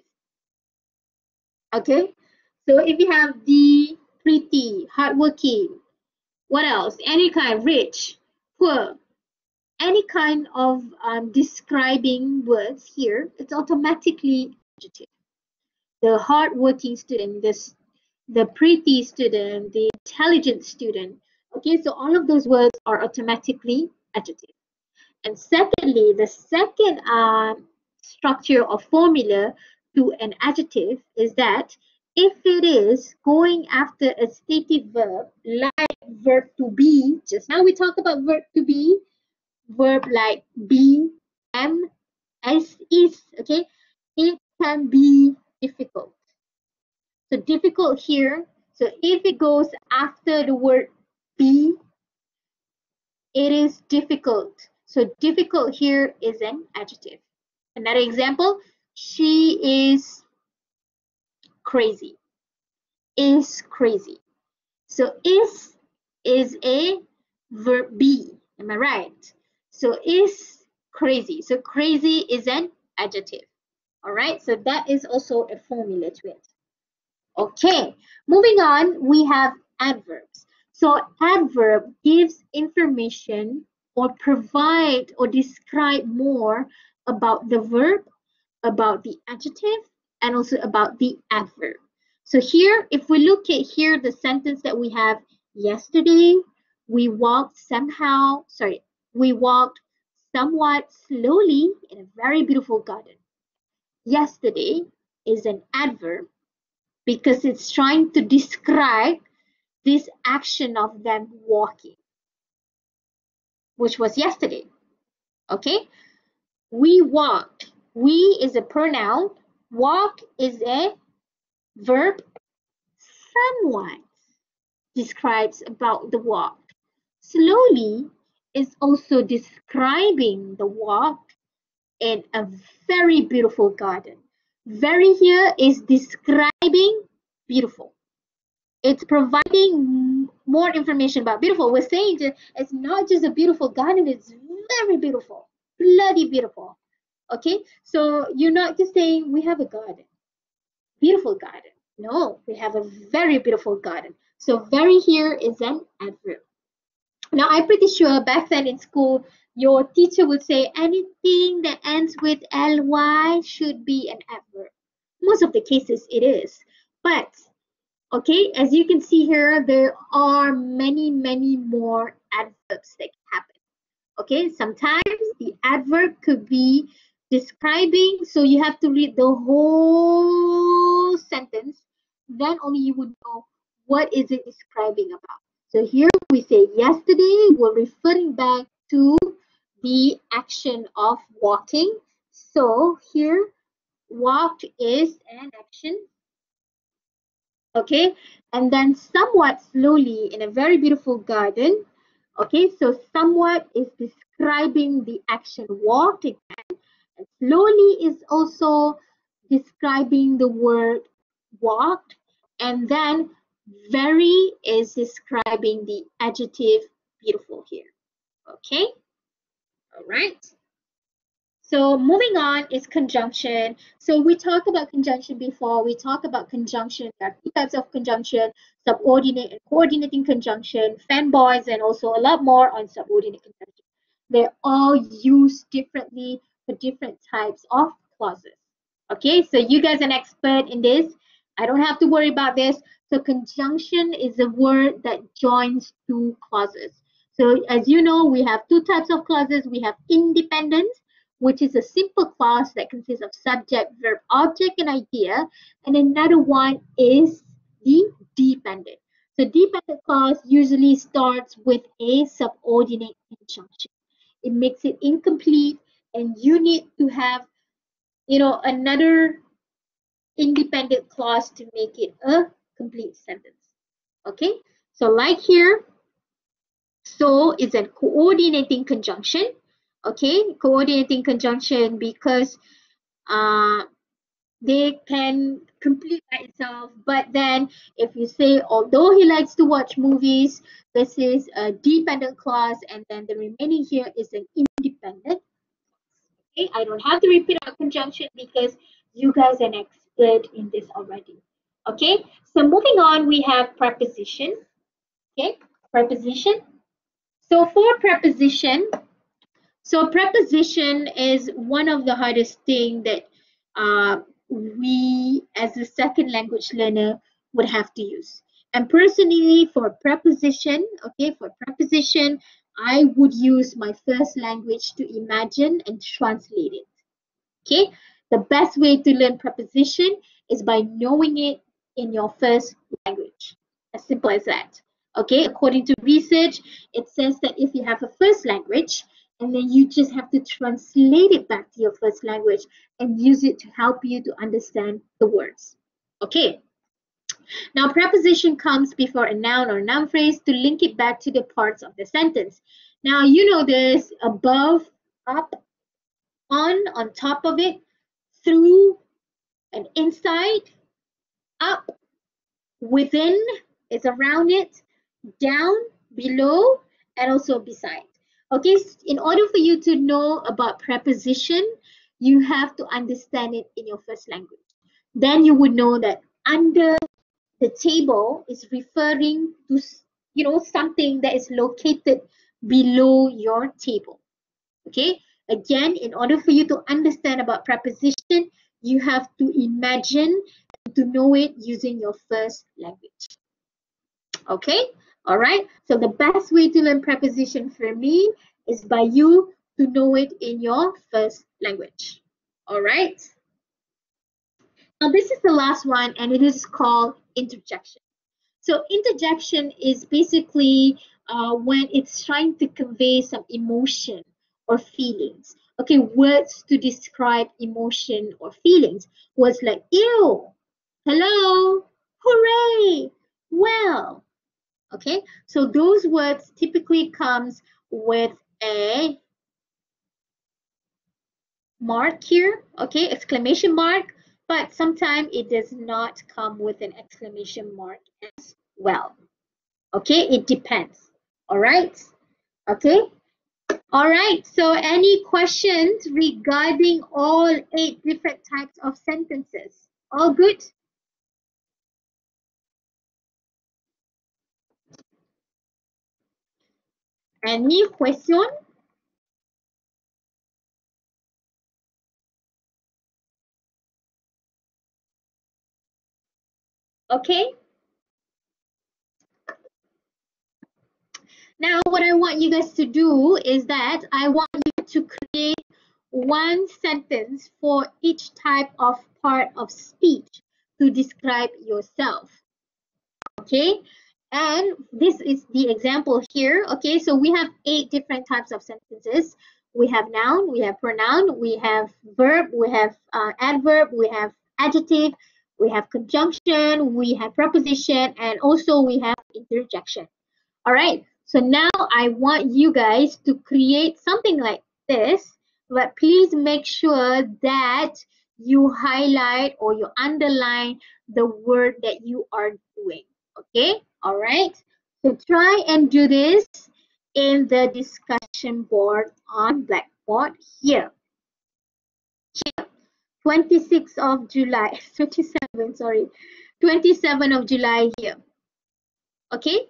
Okay, so if you have the, pretty, hardworking, what else? Any kind, rich, poor, any kind of um, describing words here, it's automatically adjective. The hardworking student, this, the pretty student, the intelligent student. Okay, so all of those words are automatically adjective. And secondly, the second uh, structure or formula to an adjective is that if it is going after a stative verb, like verb to be, just now we talked about verb to be, verb like be, am, as, is, okay, it can be difficult. So difficult here, so if it goes after the word be, it is difficult. So difficult here is an adjective. Another example, she is crazy. Is crazy. So is is a verb be. Am I right? So is crazy. So crazy is an adjective. All right. So that is also a formula to it. Okay. Moving on, we have adverbs. So adverb gives information or provide or describe more about the verb, about the adjective, and also about the adverb. So here, if we look at here, the sentence that we have, yesterday, we walked somehow, sorry, we walked somewhat slowly in a very beautiful garden. Yesterday is an adverb because it's trying to describe this action of them walking, which was yesterday. Okay, we walked. We is a pronoun. Walk is a verb. Somewhat describes about the walk. Slowly is also describing the walk in a very beautiful garden. Very here is describing beautiful. It's providing more information about beautiful. We're saying that it's not just a beautiful garden, it's very beautiful, bloody beautiful. Okay, so you're not just saying we have a garden, beautiful garden. No, we have a very beautiful garden. So very here is an adverb. Now I'm pretty sure back then in school, your teacher would say anything that ends with ly should be an adverb. Most of the cases it is, but okay, as you can see here, there are many, many more adverbs that can happen. Okay, sometimes the adverb could be describing, so you have to read the whole sentence, then only you would know what is it describing about. So here we say yesterday, we're referring back to the action of walking. So here, walked is an action. Okay, and then somewhat slowly in a very beautiful garden. Okay, so somewhat is describing the action walked again, and slowly is also describing the word walked, and then very is describing the adjective beautiful here. Okay, all right. So moving on is conjunction. So we talked about conjunction before. We talked about conjunction. There are two types of conjunction, subordinate and coordinating conjunction, fanboys, and also a lot more on subordinate conjunction. They're all used differently for different types of clauses. Okay, so you guys are an expert in this. I don't have to worry about this. So conjunction is a word that joins two clauses. So as you know, we have two types of clauses. We have independent, which is a simple clause that consists of subject, verb, object, and idea. And another one is the dependent. So dependent clause usually starts with a subordinate conjunction. It makes it incomplete, and you need to have, you know, another independent clause to make it a complete sentence. Okay, so like here, so it's a coordinating conjunction. Okay, coordinating conjunction because uh, they can complete by itself. But then if you say, although he likes to watch movies, this is a dependent clause, and then the remaining here is an independent. Okay, I don't have to repeat our conjunction because you guys are an expert in this already. Okay, so moving on, we have preposition. Okay, preposition. So for preposition, so preposition is one of the hardest thing that uh, we as a second language learner would have to use. And personally, for preposition, okay, for preposition, I would use my first language to imagine and translate it. Okay, the best way to learn preposition is by knowing it in your first language. As simple as that. Okay, according to research, it says that if you have a first language and then you just have to translate it back to your first language and use it to help you to understand the words. Okay, now preposition comes before a noun or noun phrase to link it back to the parts of the sentence. Now you know this: above, up, on, on top of it, through and inside, up, within is around it, down, below, and also beside. Okay, in order for you to know about preposition, you have to understand it in your first language. Then you would know that under the table is referring to, you know, something that is located below your table. Okay, again, in order for you to understand about preposition, you have to imagine and to know it using your first language. Okay, all right. So the best way to learn preposition for me is by you to know it in your first language. All right. Now this is the last one, and it is called interjection. So interjection is basically uh, when it's trying to convey some emotion or feelings. Okay, words to describe emotion or feelings. Words like ew, hello, hooray, well. Okay, so those words typically comes with a mark here, okay, exclamation mark, but sometimes it does not come with an exclamation mark as well. Okay, it depends. All right. Okay. All right. So any questions regarding all eight different types of sentences? All good? Any question? Okay. Now what I want you guys to do is that I want you to create one sentence for each type of part of speech to describe yourself. Okay, and this is the example here. Okay, so we have eight different types of sentences. We have noun, we have pronoun, we have verb, we have uh, adverb, we have adjective, we have conjunction, we have preposition, and also we have interjection. All right, so now I want you guys to create something like this, but please make sure that you highlight or you underline the word that you are doing. Okay, all right. So try and do this in the discussion board on Blackboard here. Here, twenty-sixth of July, twenty-seven, sorry, twenty-seventh of July here. Okay.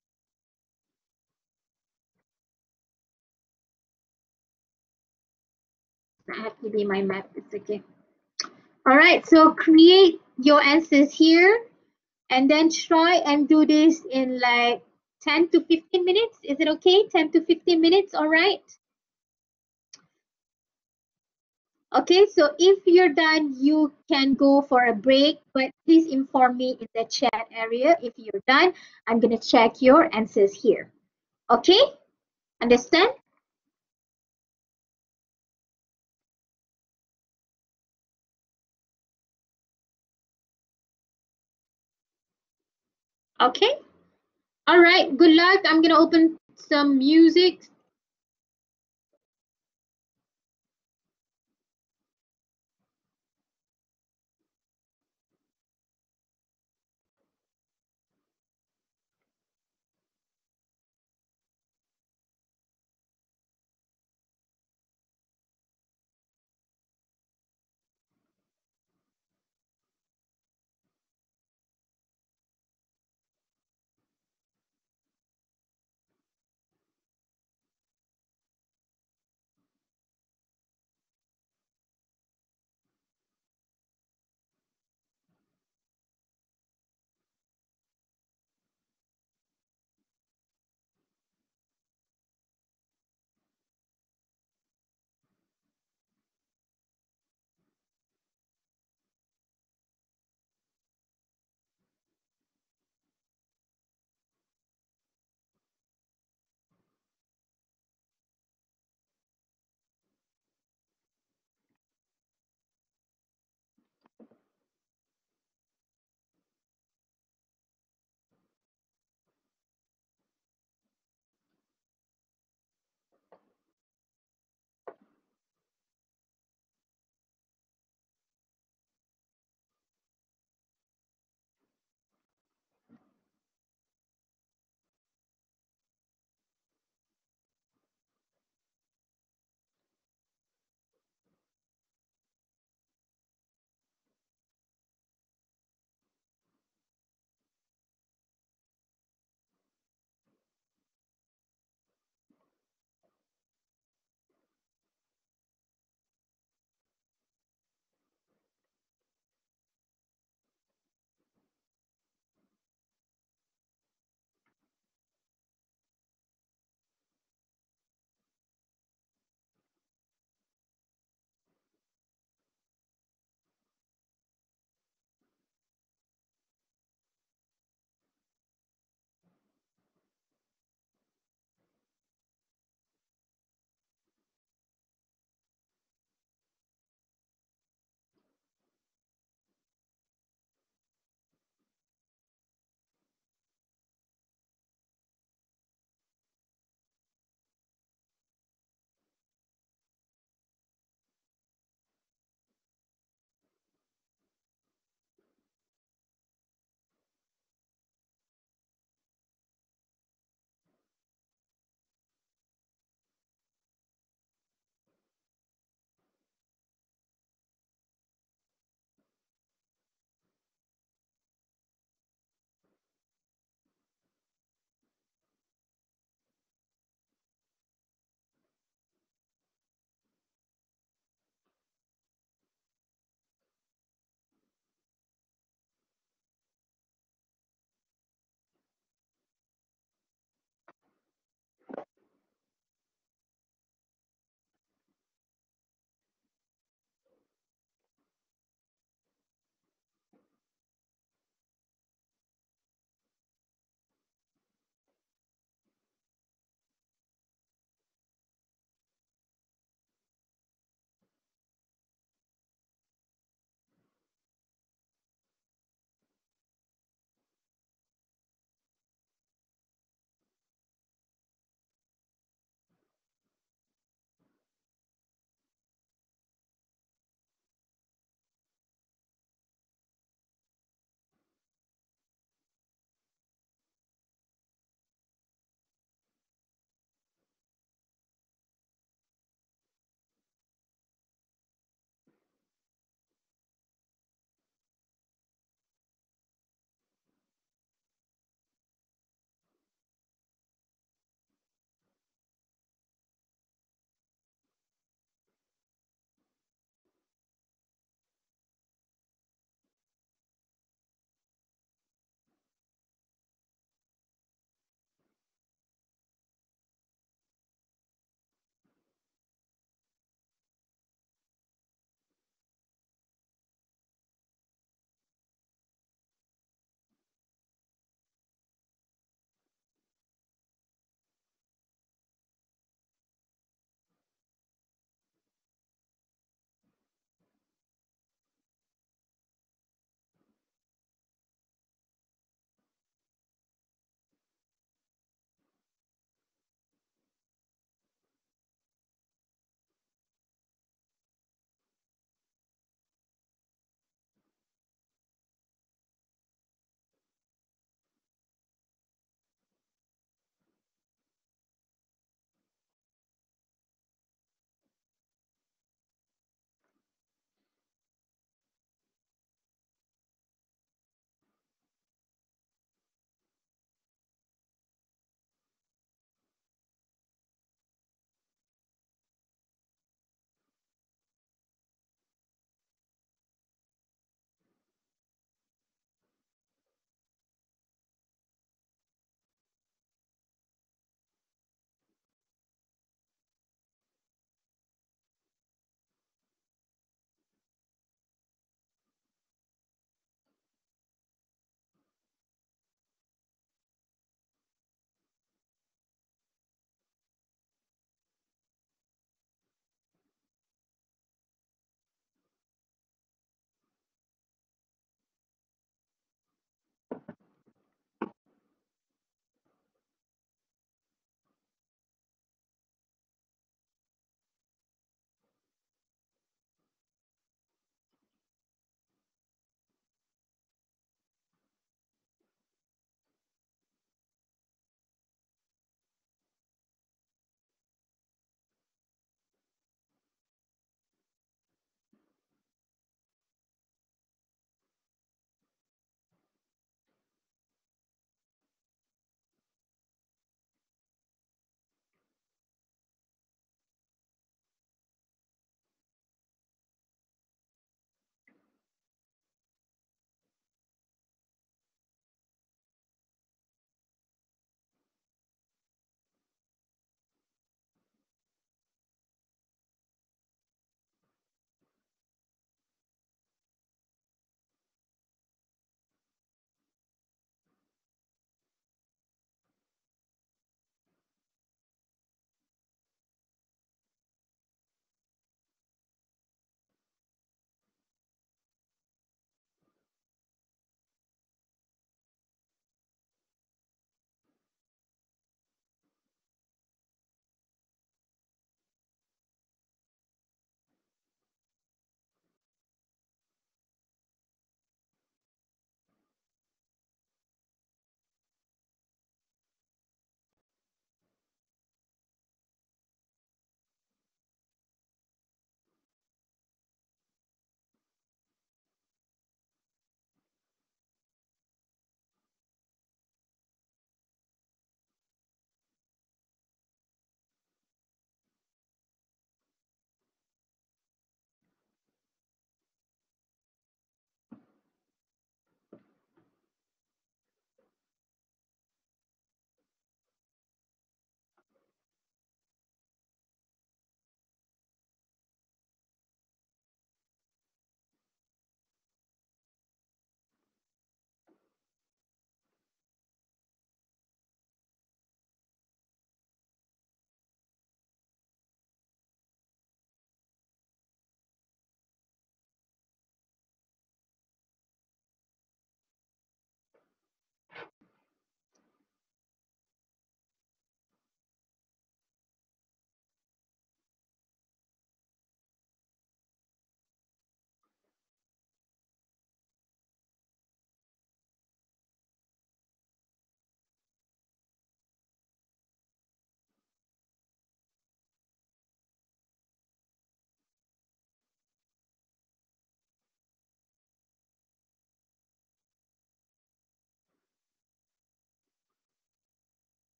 I have to be my map. It's okay. All right. So create your answers here. And then try and do this in like ten to fifteen minutes. Is it okay? ten to fifteen minutes, all right? Okay, so if you're done, you can go for a break, but please inform me in the chat area if you're done. I'm gonna check your answers here. Okay, understand? Okay, all right, good luck. I'm gonna open some music.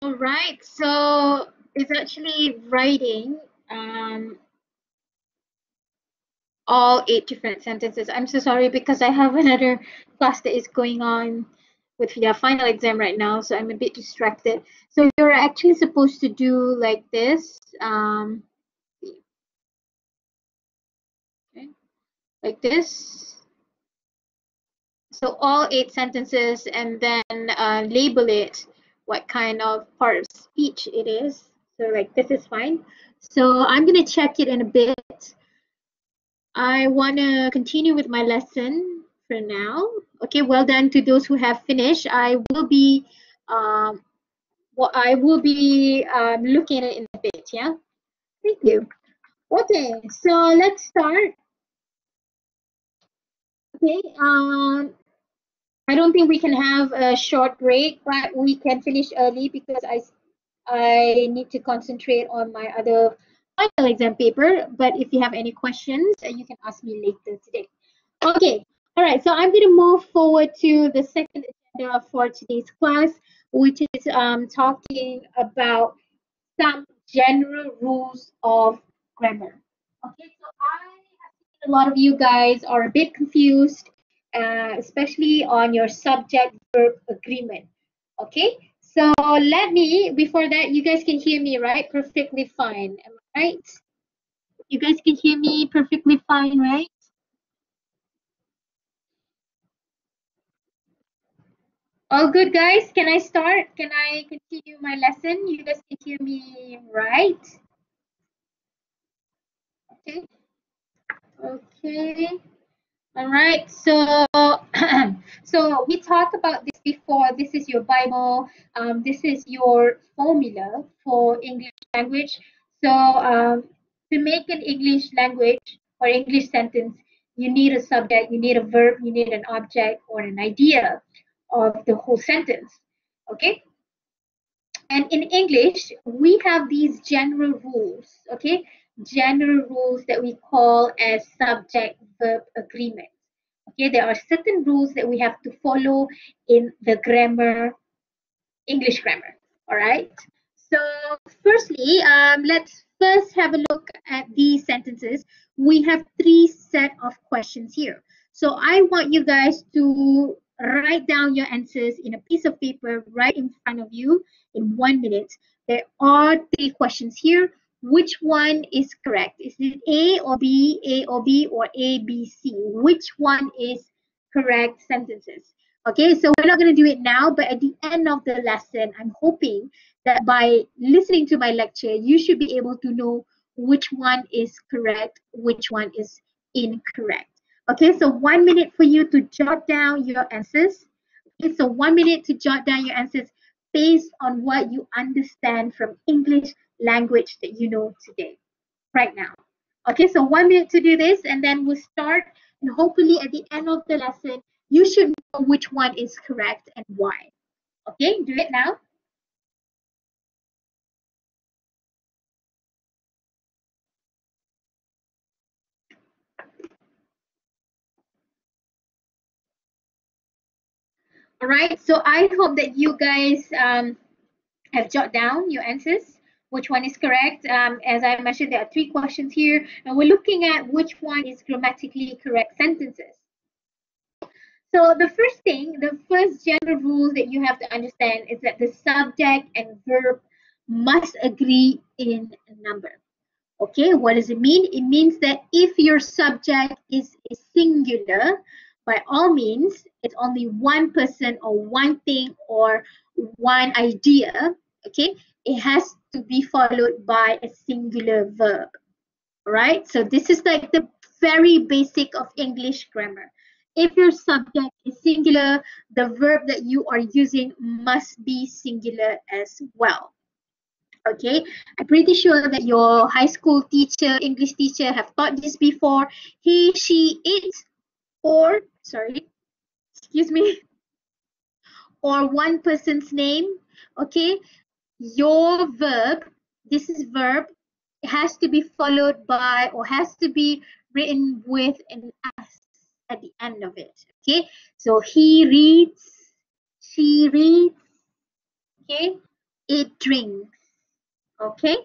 All right, so it's actually writing um, all eight different sentences. I'm so sorry because I have another class that is going on with the final exam right now, so I'm a bit distracted. So you're actually supposed to do like this, um, okay, like this. So all eight sentences, and then uh, label it what kind of part of speech it is. So like this is fine. So I'm gonna check it in a bit. I wanna continue with my lesson for now. Okay, well done to those who have finished. I will be, um, well, I will be um, looking at it in a bit. Yeah, thank you. Okay, so let's start. Okay, um, I don't think we can have a short break, but we can finish early because I, I need to concentrate on my other final exam paper. But if you have any questions, uh, you can ask me later today. Okay, all right, so I'm going to move forward to the second agenda for today's class, which is um, talking about some general rules of grammar. Okay, so I have seen a lot of you guys are a bit confused, uh, especially on your subject-verb agreement. Okay, so let me, before that, you guys can hear me, right? Perfectly fine, am I right? You guys can hear me perfectly fine, right? All good, guys. Can I start? Can I continue my lesson? You guys can hear me, right? Okay. Okay. All right. So, so we talked about this before. This is your Bible. Um, this is your formula for English language. So, um, to make an English language or English sentence, you need a subject, you need a verb, you need an object or an idea of the whole sentence. Okay. And in English, we have these general rules, okay? General rules that we call as subject-verb agreements. Okay, there are certain rules that we have to follow in the grammar, English grammar, all right? So firstly, um, let's first have a look at these sentences. We have three set of questions here. So I want you guys to write down your answers in a piece of paper right in front of you in one minute. There are three questions here. Which one is correct? Is it A or B, A or B, or A, B, C? Which one is correct sentences? Okay, so we're not going to do it now, but at the end of the lesson, I'm hoping that by listening to my lecture, you should be able to know which one is correct, which one is incorrect. Okay, so one minute for you to jot down your answers. Okay, so one minute to jot down your answers based on what you understand from English language that you know today, right now. Okay, so one minute to do this, and then we'll start, and hopefully at the end of the lesson, you should know which one is correct and why. Okay, do it now. All right, so I hope that you guys um, have jot down your answers, which one is correct. Um, as I mentioned, there are three questions here, and we're looking at which one is grammatically correct sentences. So the first thing, the first general rule that you have to understand is that the subject and verb must agree in number. Okay, what does it mean? It means that if your subject is a singular, by all means, it's only one person or one thing or one idea, okay? It has to be followed by a singular verb, right? So this is like the very basic of English grammar. If your subject is singular, the verb that you are using must be singular as well. Okay, I'm pretty sure that your high school teacher, English teacher have taught this before. He, she, it, or, sorry, excuse me, or one person's name. Okay, your verb, this is verb, it has to be followed by or has to be written with an S at the end of it. Okay, so he reads, she reads. Okay, it drinks. Okay.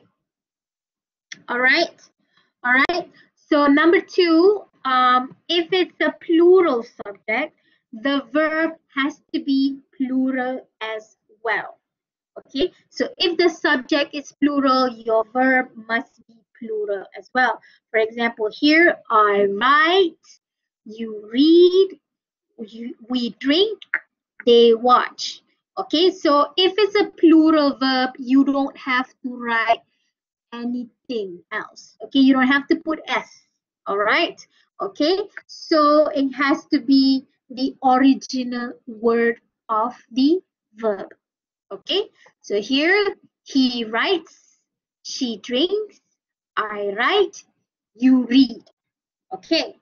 All right. All right. So number two, um, if it's a plural subject, the verb has to be plural as well. Okay. So if the subject is plural, your verb must be plural as well. For example, here, I write, you read, you, we drink, they watch. Okay. So if it's a plural verb, you don't have to write anything else. Okay, you don't have to put s. All right. Okay, so it has to be the original word of the verb. Okay, so here, he writes, she drinks, I write, you read. Okay,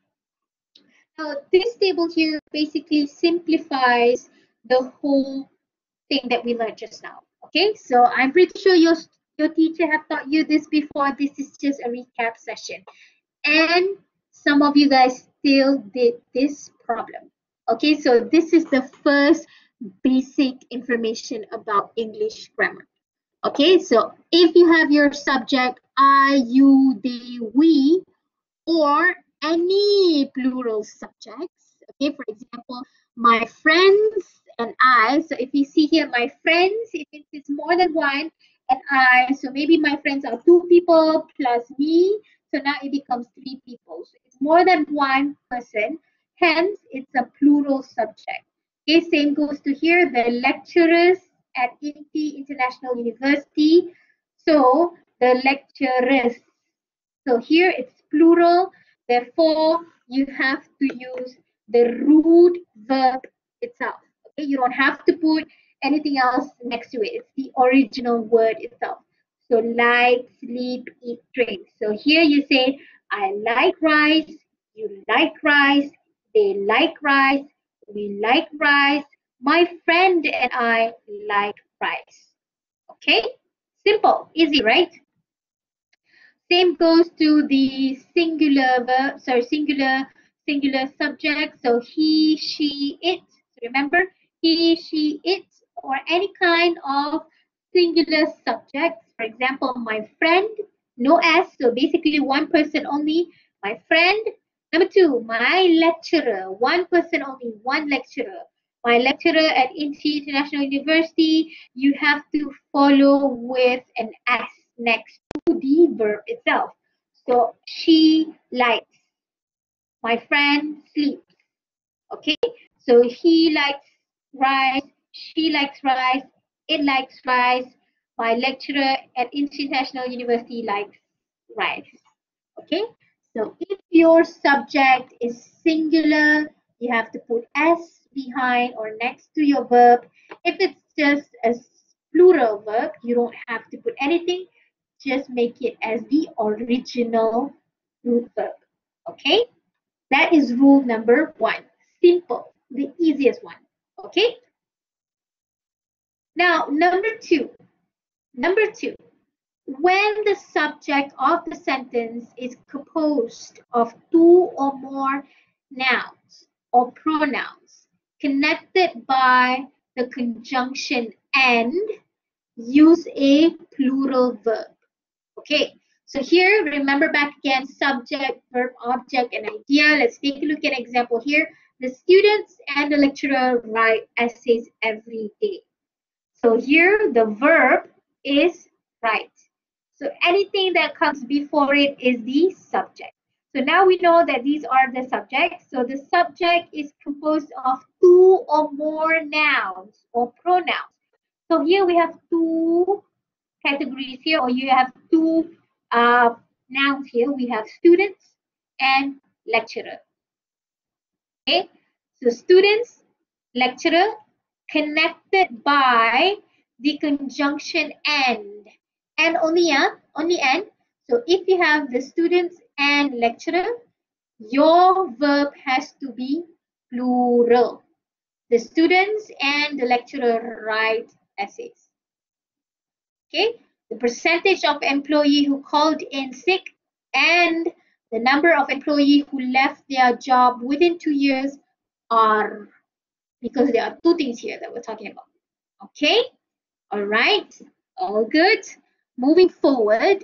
now this table here basically simplifies the whole thing that we learned just now. Okay, so I'm pretty sure your your teacher have taught you this before. This is just a recap session, and some of you guys still did this problem. Okay, so this is the first basic information about English grammar. Okay, so if you have your subject I, you, they, we, or any plural subjects, okay, for example, my friends and I. So if you see here, my friends, if it's more than one, and I, so maybe my friends are two people plus me, so now it becomes three people. So it's more than one person, hence it's a plural subject. Okay, same goes to here, the lecturers at Inti International University. So the lecturers. So here it's plural, therefore you have to use the root verb itself. Okay, you don't have to put anything else next to it. It's the original word itself. So like, sleep, eat, drink. So here you say, I like rice, you like rice, they like rice, we like rice, my friend and I like rice. Okay, simple, easy, right? Same goes to the singular verb, sorry, singular, singular subject. So he, she, it. Remember, he, she, it, or any kind of singular subject. For example, my friend, no S, so basically one person only, my friend. Number two, my lecturer, one person only, one lecturer. My lecturer at Inti International University, you have to follow with an S next to the verb itself. So she likes. My friend sleeps. Okay. So he likes rice. She likes rice. It likes rice. My lecturer at International University likes rice. Okay. So if your subject is singular, you have to put S behind or next to your verb. If it's just a plural verb, you don't have to put anything. Just make it as the original root verb. Okay, that is rule number one. Simple, the easiest one. Okay, now number two. Number two, when the subject of the sentence is composed of two or more nouns or pronouns connected by the conjunction and, use a plural verb. Okay, so here, remember back again, subject, verb, object, and idea. Let's take a look at an example here. The students and the lecturer write essays every day. So here, the verb is write. So anything that comes before it is the subject. So now we know that these are the subjects. So the subject is composed of two or more nouns or pronouns. So here we have two categories here, or you have two uh, nouns here. We have students and lecturer. Okay, so students, lecturer, connected by the conjunction and, and only and, only and. So if you have the students and lecturer, your verb has to be plural. The students and the lecturer write essays. Okay, the percentage of employee who called in sick and the number of employee who left their job within two years are, because there are two things here that we're talking about. Okay, all right, All good. Moving forward.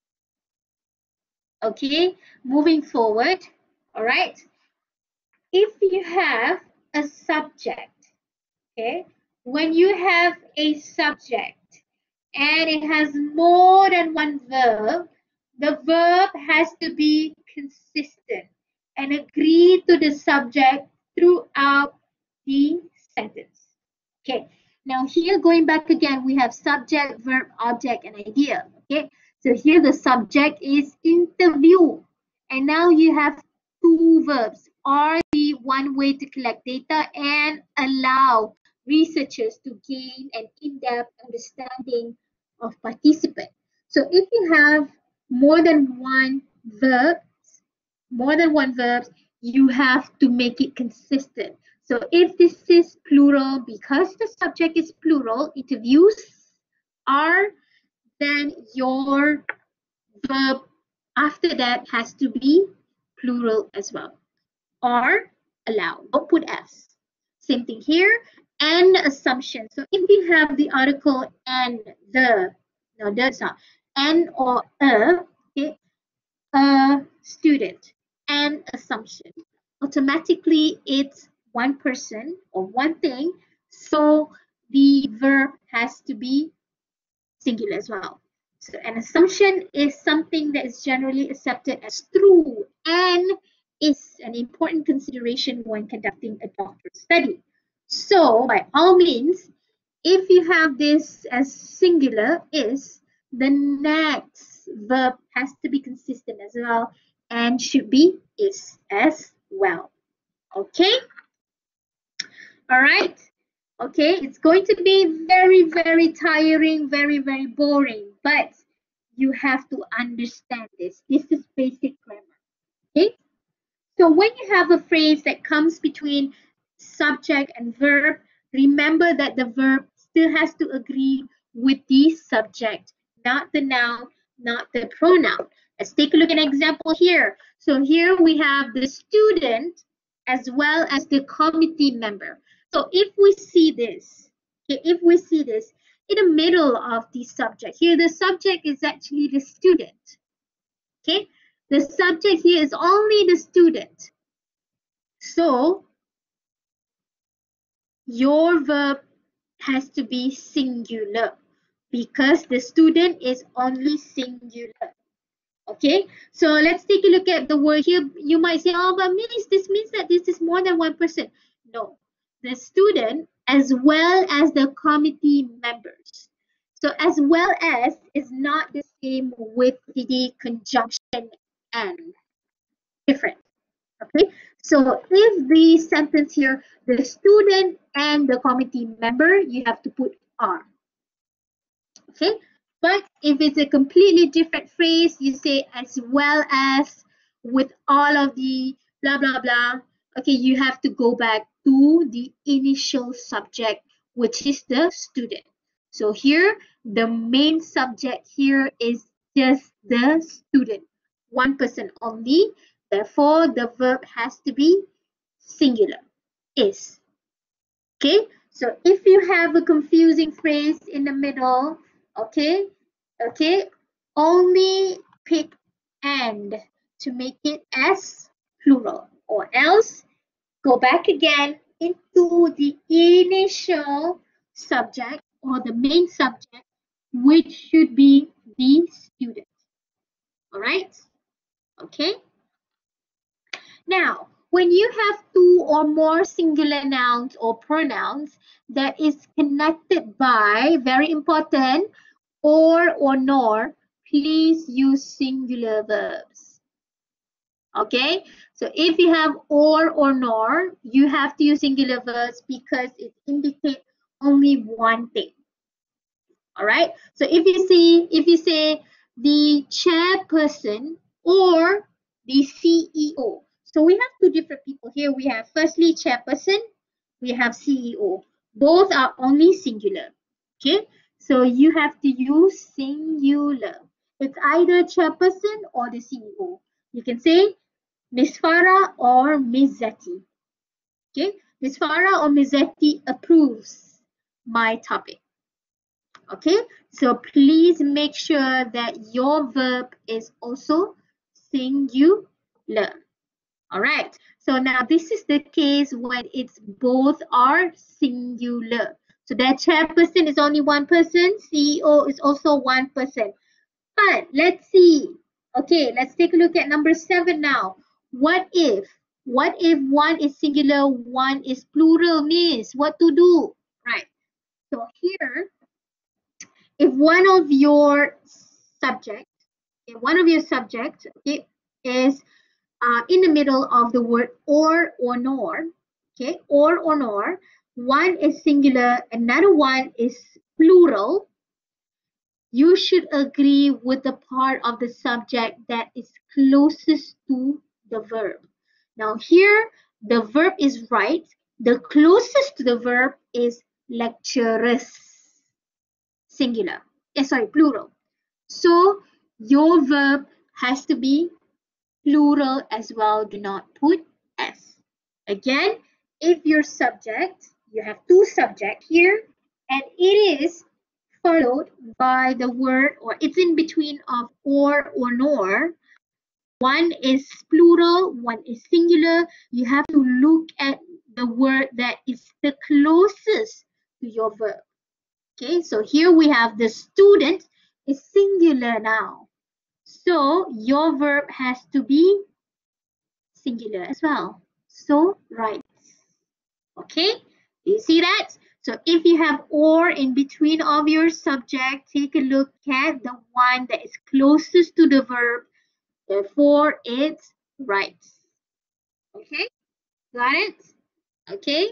Okay, moving forward. All right. If you have a subject, okay, when you have a subject and it has more than one verb, the verb has to be consistent and agree to the subject throughout the sentence. Okay, now here going back again, we have subject, verb, object, and idea. Okay, so here the subject is interview, and now you have two verbs. Are the one way to collect data and allow researchers to gain an in-depth understanding of participant. So if you have more than one verb, more than one verb, you have to make it consistent. So if this is plural, because the subject is plural, interviews are, then your verb after that has to be plural as well. Or allow, don't put s. Same thing here, and assumption. So if you have the article and the, no, that's not, and or a, okay, a student, and assumption. Automatically, it's one person or one thing, so the verb has to be singular as well. So an assumption is something that is generally accepted as true and is an important consideration when conducting a doctoral study. So by all means, if you have this as singular is, the next verb has to be consistent as well and should be is as well. Okay? All right. Okay, it's going to be very, very tiring, very, very boring, but you have to understand this. This is basic grammar. Okay? So when you have a phrase that comes between subject and verb, remember that the verb still has to agree with the subject, not the noun, not the pronoun. Let's take a look at an example here. So here we have the student as well as the committee member. So if we see this, okay, if we see this in the middle of the subject, here the subject is actually the student. Okay, the subject here is only the student. So your verb has to be singular because the student is only singular. Okay, so let's take a look at the word here. You might say, oh, but means this means that this is more than one person. No, the student as well as the committee members. So as well as is not the same with the conjunction and. Different. Okay, so if the sentence here, the student and the committee member, you have to put are. Okay, but if it's a completely different phrase, you say as well as, with all of the blah blah blah. Okay, you have to go back to the initial subject, which is the student. So here the main subject here is just the student, one person only. Therefore the verb has to be singular, is. Okay, so if you have a confusing phrase in the middle, okay, okay, only pick and to make it as plural, or else go back again into the initial subject or the main subject, which should be the student. All right, okay. Now, when you have two or more singular nouns or pronouns that is connected by, very important, or or nor, please use singular verbs. Okay, so if you have or or nor, you have to use singular verbs because it indicates only one thing. All right, so if you see, if you say the chairperson or the C E O, so we have two different people here. We have firstly chairperson, we have C E O. Both are only singular. Okay, so you have to use singular. It's either chairperson or the C E O. You can say Miss Farah or Miss Zeti. Okay, Miss Farah or Miss Zeti approves my topic. Okay, so please make sure that your verb is also singular. All right, so now this is the case when it's both are singular. So that chairperson is only one person, C E O is also one person. But let's see. Okay, let's take a look at number seven now. What if? What if one is singular, one is plural, miss? What to do? Right. So here, if one of your subject, if one of your subject, okay, is uh, in the middle of the word or or nor, okay, or or nor, one is singular, another one is plural, you should agree with the part of the subject that is closest to the verb. Now here, the verb is right. The closest to the verb is lecturers, singular. Eh, sorry, plural. So your verb has to be plural as well. Do not put S. Again, if your subject, you have two subject here, and it is followed by the word, or it's in between of or or nor, one is plural, one is singular, you have to look at the word that is the closest to your verb. Okay, so here we have the student is singular now. So your verb has to be singular as well. So writes. Okay, do you see that? So if you have or in between of your subject, take a look at the one that is closest to the verb. Therefore, it's writes. Okay, got it? Okay.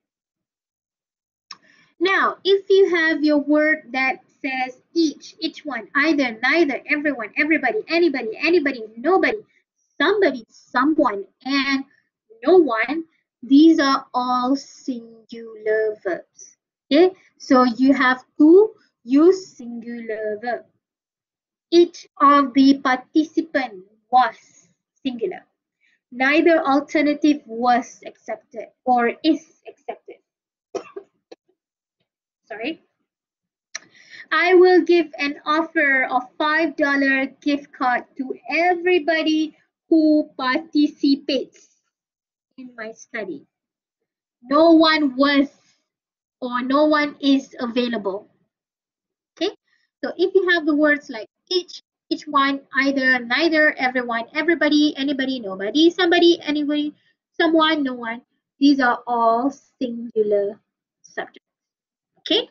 Now, if you have your word that says each, each one, either, neither, everyone, everybody, anybody, anybody, nobody, somebody, someone, and no one, these are all singular verbs. Okay, so you have to use singular verb. Each of the participant was singular. Neither alternative was accepted or is accepted. Sorry. I will give an offer of five dollar gift card to everybody who participates in my study. No one was or no one is available. Okay, so if you have the words like each, each one, either, neither, everyone, everybody, anybody, nobody, somebody, anybody, someone, no one, these are all singular subjects. Okay,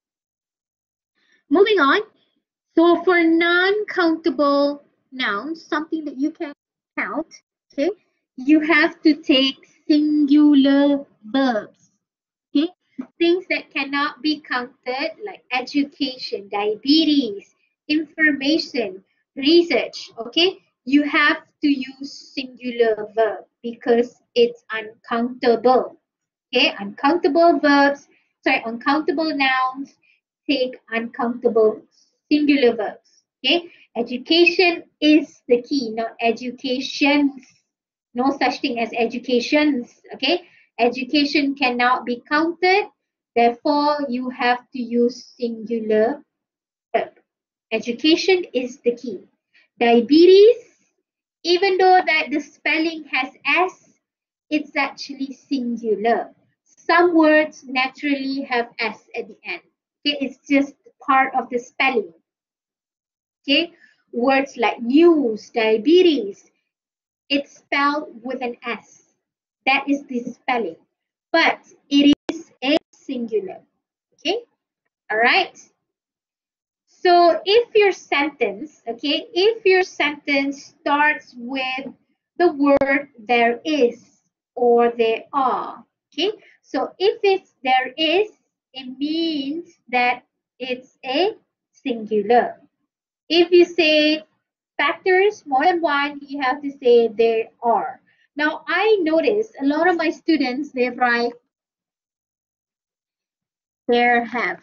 moving on. So for non-countable nouns, something that you can count, okay, you have to take singular verbs. Okay, things that cannot be counted like education, diabetes, information, research. Okay, you have to use singular verb because it's uncountable. Okay, uncountable verbs, sorry, uncountable nouns take uncountable singular verbs. Okay, education is the key, not educations. No such thing as educations. Okay, education cannot be counted, therefore you have to use singular verb. Education is the key. Diabetes, even though that the spelling has S, it's actually singular. Some words naturally have S at the end. Okay, it's just part of the spelling. Okay, words like news, diabetes, it's spelled with an S. That is the spelling. But it is a singular. Okay, all right. So if your sentence, okay, if your sentence starts with the word there is or there are, okay, so if it's there is, it means that it's a singular. If you say factors more than one, you have to say there are. Now I notice a lot of my students, they write there have,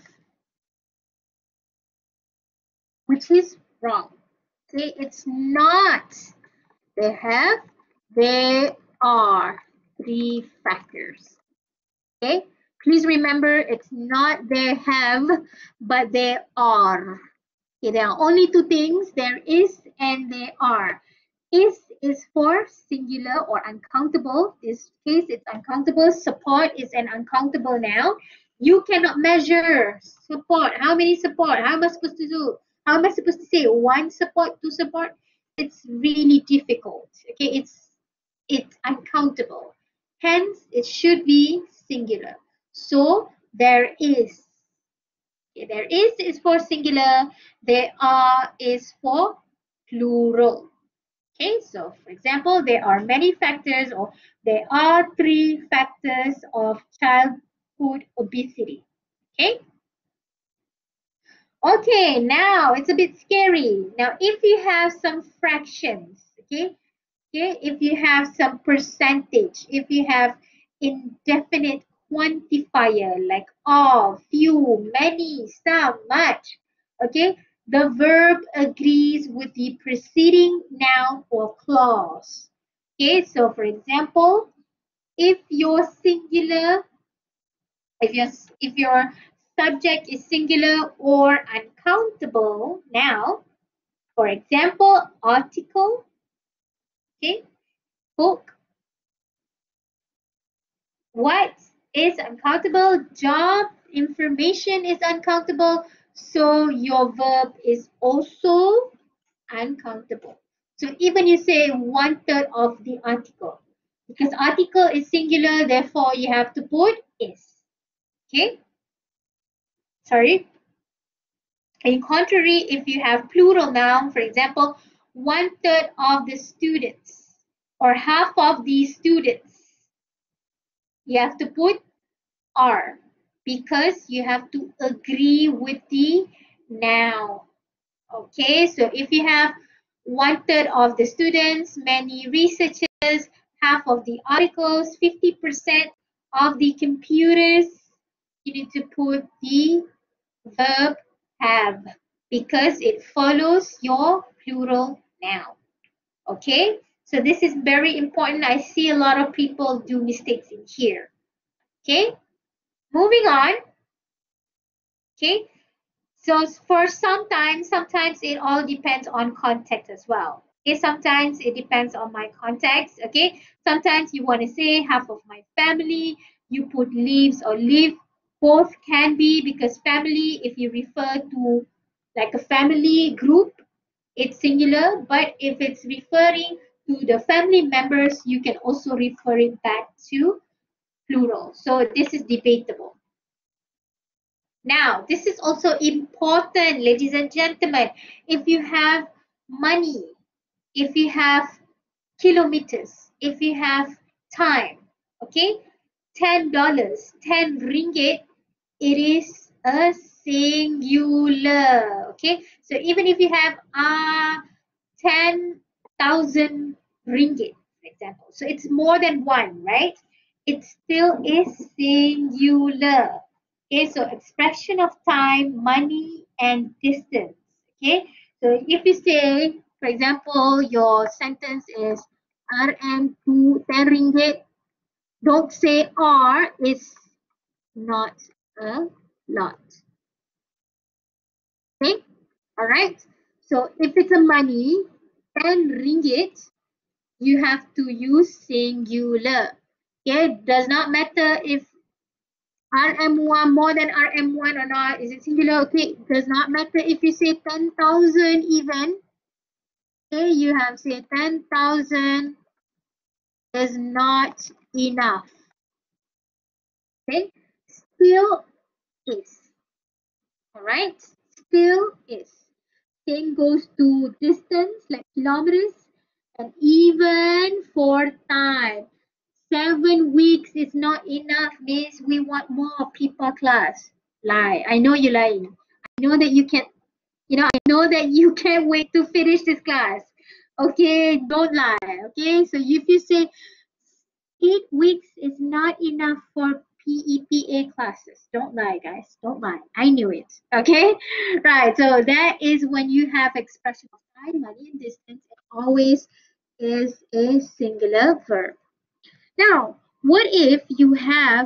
which is wrong. Okay, it's not they have, there are three factors. Okay, Please remember, it's not they have, but they are. Okay, there are only two things, there is and they are. Is is for singular or uncountable. This case, it's uncountable. Support is an uncountable noun. You cannot measure support. How many support? How am I supposed to do? How am I supposed to say one support, two support? It's really difficult. Okay, it's it's uncountable. Hence, it should be singular. So there is. Okay, there is is for singular. There are is for plural. Okay, so for example, there are many factors, or there are three factors of childhood obesity. Okay. Okay, now it's a bit scary. Now, if you have some fractions, okay, okay, if you have some percentage, if you have indefinite quantifier like all, few, many, some, much, okay, the verb agrees with the preceding noun or clause. Okay, so for example, if your singular, if your if your subject is singular or uncountable noun, for example, article, okay, book. What is uncountable? Job, information is uncountable. So your verb is also uncountable. So even you say one third of the article, because article is singular, therefore you have to put is. Okay. Sorry. In contrary, if you have plural noun, for example, one third of the students or half of the students, you have to put are, because you have to agree with the noun. Okay, so if you have one third of the students, many researchers, half of the articles, fifty percent of the computers, you need to put the verb have, because it follows your plural noun. Okay, so this is very important. I see a lot of people do mistakes in here. Okay, moving on. Okay, so for sometimes, sometimes it all depends on context as well. Okay, sometimes it depends on my context. Okay, sometimes you want to say half of my family, you put lives or live. Both can be, because family, if you refer to like a family group, it's singular, but if it's referring to the family members, you can also refer it back to plural. So this is debatable. Now, this is also important, ladies and gentlemen. If you have money, if you have kilometers, if you have time, okay, ten dollars, ten ringgit, it is a singular, okay. So even if you have uh, ten thousand ringgit, for example, so it's more than one, right? It still is singular. Okay, so expression of time, money, and distance. Okay, so if you say, for example, your sentence is R M to ten ringgit, don't say R is not a lot. Okay, all right. So if it's a money, ten ringgit, you have to use singular. Okay, does not matter if R M one more than R M one or not. Is it singular? Okay, does not matter if you say ten thousand even. Okay, you have say ten thousand is not enough. Okay, still is. All right, still is. Same goes to distance, like kilometers, and even for time. Seven weeks is not enough, miss. We want more people class. Lie. I know you're lying. I know that you can't, you know, I know that you can't wait to finish this class. Okay, don't lie. Okay, so if you say eight weeks is not enough for P E P A classes, don't lie, guys. Don't lie. I knew it. Okay, right. So that is when you have expression of time, money, and distance. It always is a singular verb. Now, what if you have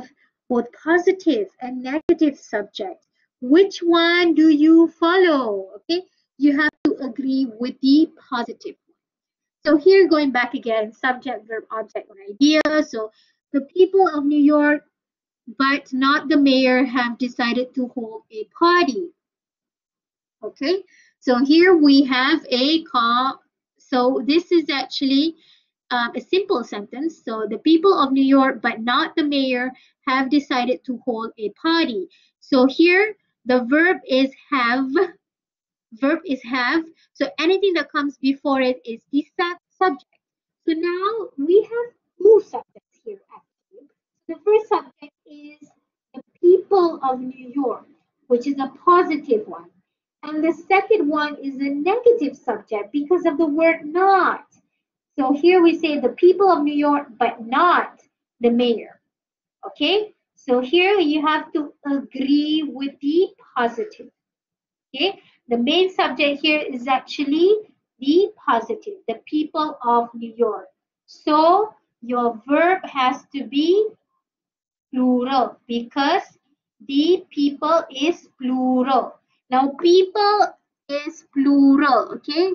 both positive and negative subject. Which one do you follow? Okay, you have to agree with the positive. So here going back again, subject, verb, object, or idea. So the people of New York, but not the mayor, have decided to hold a party. Okay, so here we have a call. So this is actually um, a simple sentence. So the people of New York, but not the mayor, have decided to hold a party. So here the verb is have. Verb is have. So anything that comes before it is the sub subject. So now we have two subjects here actually. The first subject is the people of New York, which is a positive one. And the second one is a negative subject because of the word not. So here we say the people of New York, but not the mayor. Okay? So here you have to agree with the positive. Okay? The main subject here is actually the positive, the people of New York. So your verb has to be plural because the people is plural. Now people is plural, okay?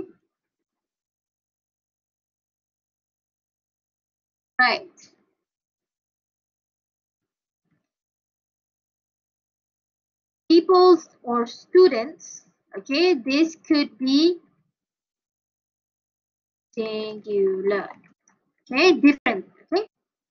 Right. Peoples or students, okay? This could be singular, okay? Different, okay?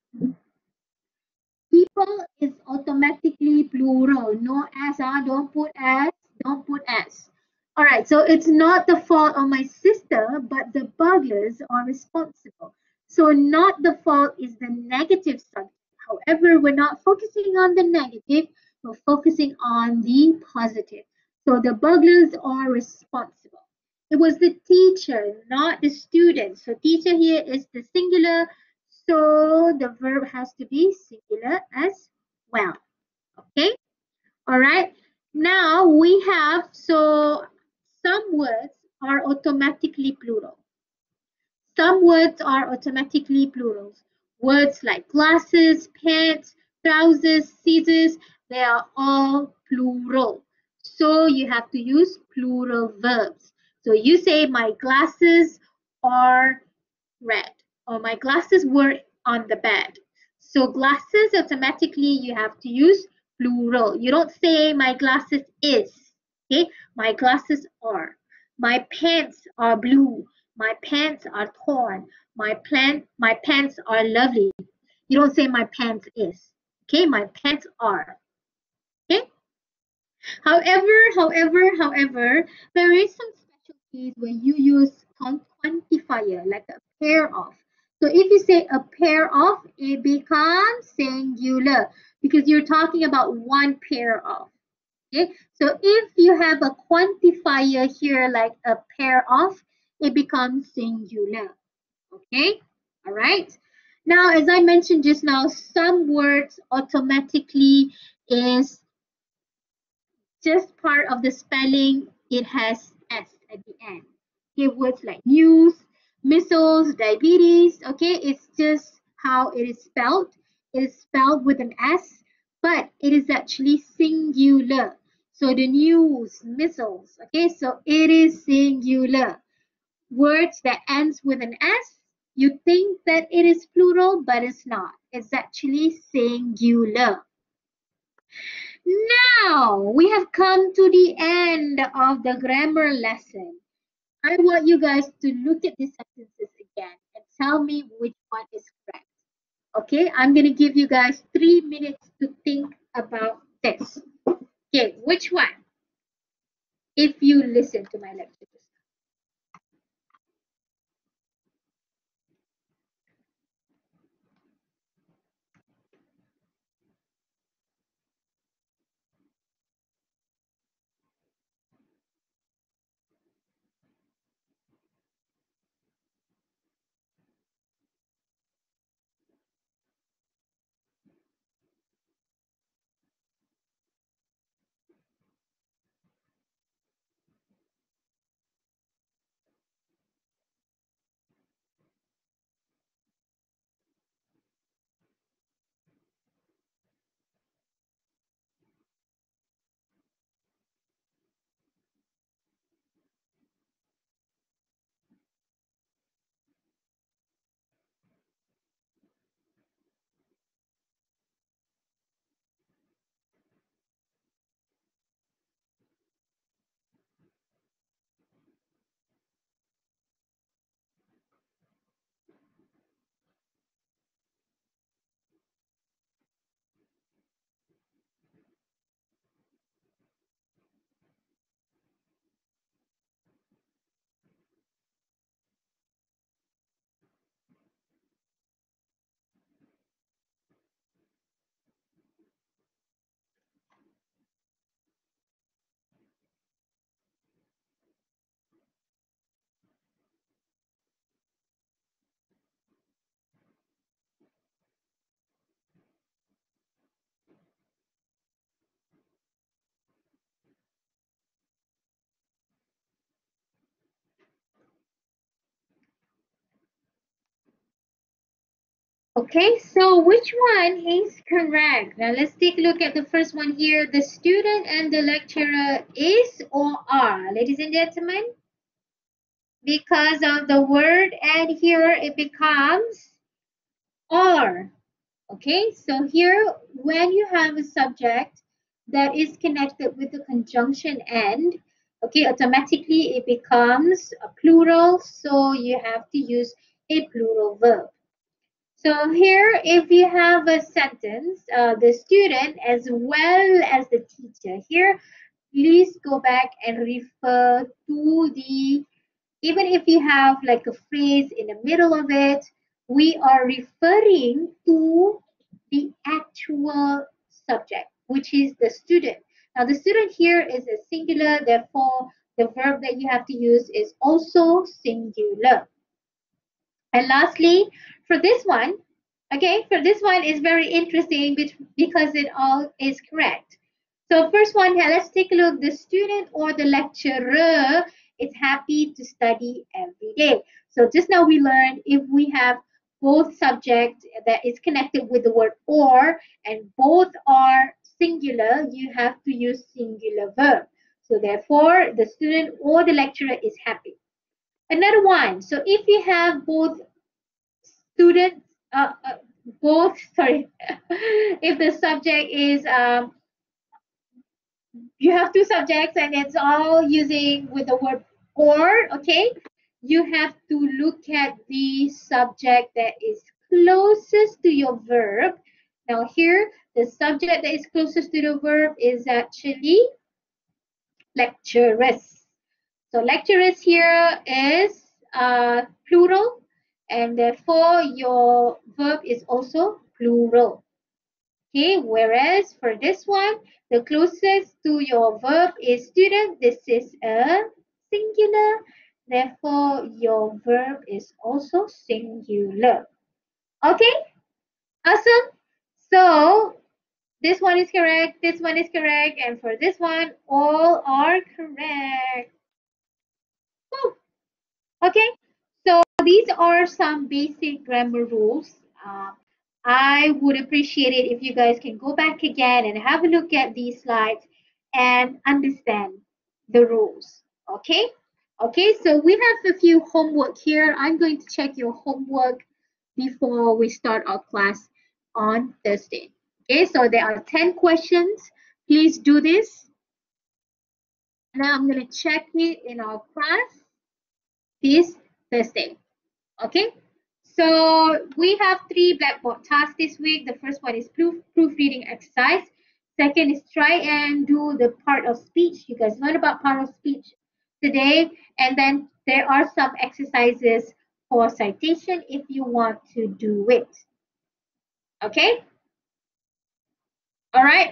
People is automatically plural. No s, ah, don't put s, don't put s. All right, so it's not the fault of my sister, but the burglars are responsible. So not the fault is the negative subject. However, we're not focusing on the negative, we're focusing on the positive. So the burglars are responsible. It was the teacher, not the student. So teacher here is the singular, so the verb has to be singular as well. Okay. All right. Now we have, so some words are automatically plural. Some words are automatically plurals. Words like glasses, pants, trousers, scissors, they are all plural. So you have to use plural verbs. So you say my glasses are red, or my glasses were on the bed. So glasses, automatically you have to use plural. You don't say my glasses is. Okay, my glasses are. My pants are blue. My pants are torn. My plant, my pants are lovely. You don't say my pants is. Okay, my pants are. Okay. However, however, however, there is some special case where you use quantifier like a pair of. So if you say a pair of, it becomes singular because you're talking about one pair of. Okay, so if you have a quantifier here like a pair of, it becomes singular. Okay, all right. Now, as I mentioned just now, some words automatically is just part of the spelling, it has S at the end. Okay, words like news, missiles, diabetes, okay, it's just how it is spelled. It is spelled with an S, but it is actually singular. So the news, missiles, okay, so it is singular. Words that ends with an S, you think that it is plural, but it's not. It's actually singular. Now we have come to the end of the grammar lesson. I want you guys to look at these sentences again and tell me which one is correct. Okay, I'm going to give you guys three minutes to think about this. Okay, which one? If you listen to my lecture. Okay, so which one is correct? Now let's take a look at the first one here. The student and the lecturer is or are, ladies and gentlemen, because of the word and here it becomes are. Okay, so here when you have a subject that is connected with the conjunction and, okay, automatically it becomes a plural, so you have to use a plural verb. So here, if you have a sentence, uh, the student as well as the teacher, here, please go back and refer to the, even if you have like a phrase in the middle of it, we are referring to the actual subject, which is the student. Now, the student here is a singular, therefore, the verb that you have to use is also singular. And lastly, for this one, okay, for this one is very interesting because it all is correct. So first one here, let's take a look. The student or the lecturer is happy to study every day. So just now we learned if we have both subject that is connected with the word or and both are singular, you have to use singular verb. So therefore, the student or the lecturer is happy. Another one, so if you have both students, uh, uh, both, sorry, if the subject is, um, you have two subjects and it's all using with the word or, okay, you have to look at the subject that is closest to your verb. Now here, the subject that is closest to the verb is actually lecturers. So lecturers here is uh, plural, and therefore your verb is also plural. Okay, whereas for this one, the closest to your verb is student. This is a singular. Therefore, your verb is also singular. Okay, awesome. So this one is correct, this one is correct, and for this one, all are correct. Woo. Okay, so these are some basic grammar rules. Uh, I would appreciate it if you guys can go back again and have a look at these slides and understand the rules. Okay, okay, so we have a few homework here. I'm going to check your homework before we start our class on Thursday. Okay, so there are ten questions. Please do this. Now I'm going to check it in our class this Thursday. Okay, so we have three Blackboard tasks this week. The first one is proof proofreading exercise. Second is try and do the part of speech. You guys learn about part of speech today. And then there are some exercises for citation if you want to do it. Okay, all right.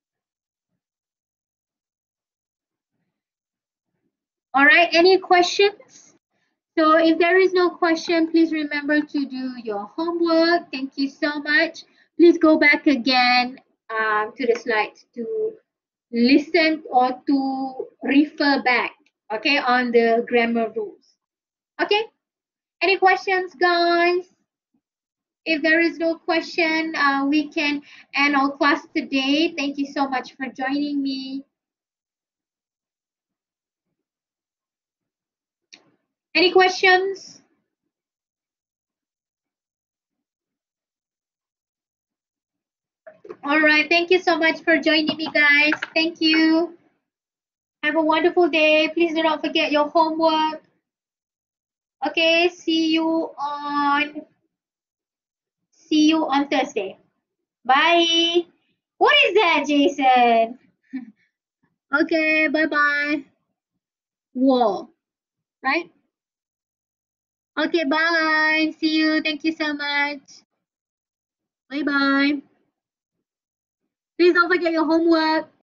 All right, any questions? So if there is no question, please remember to do your homework. Thank you so much. Please go back again um, to the slides to listen or to refer back, okay, on the grammar rules. Okay, any questions, guys? If there is no question, uh, we can end our class today. Thank you so much for joining me. Any questions? All right, thank you so much for joining me, guys. Thank you. Have a wonderful day. Please do not forget your homework. Okay, see you on see you on Thursday. Bye. What is that, Jason? Okay, bye-bye. Whoa, right? Okay, bye. See you. Thank you so much. Bye-bye. Please don't forget your homework.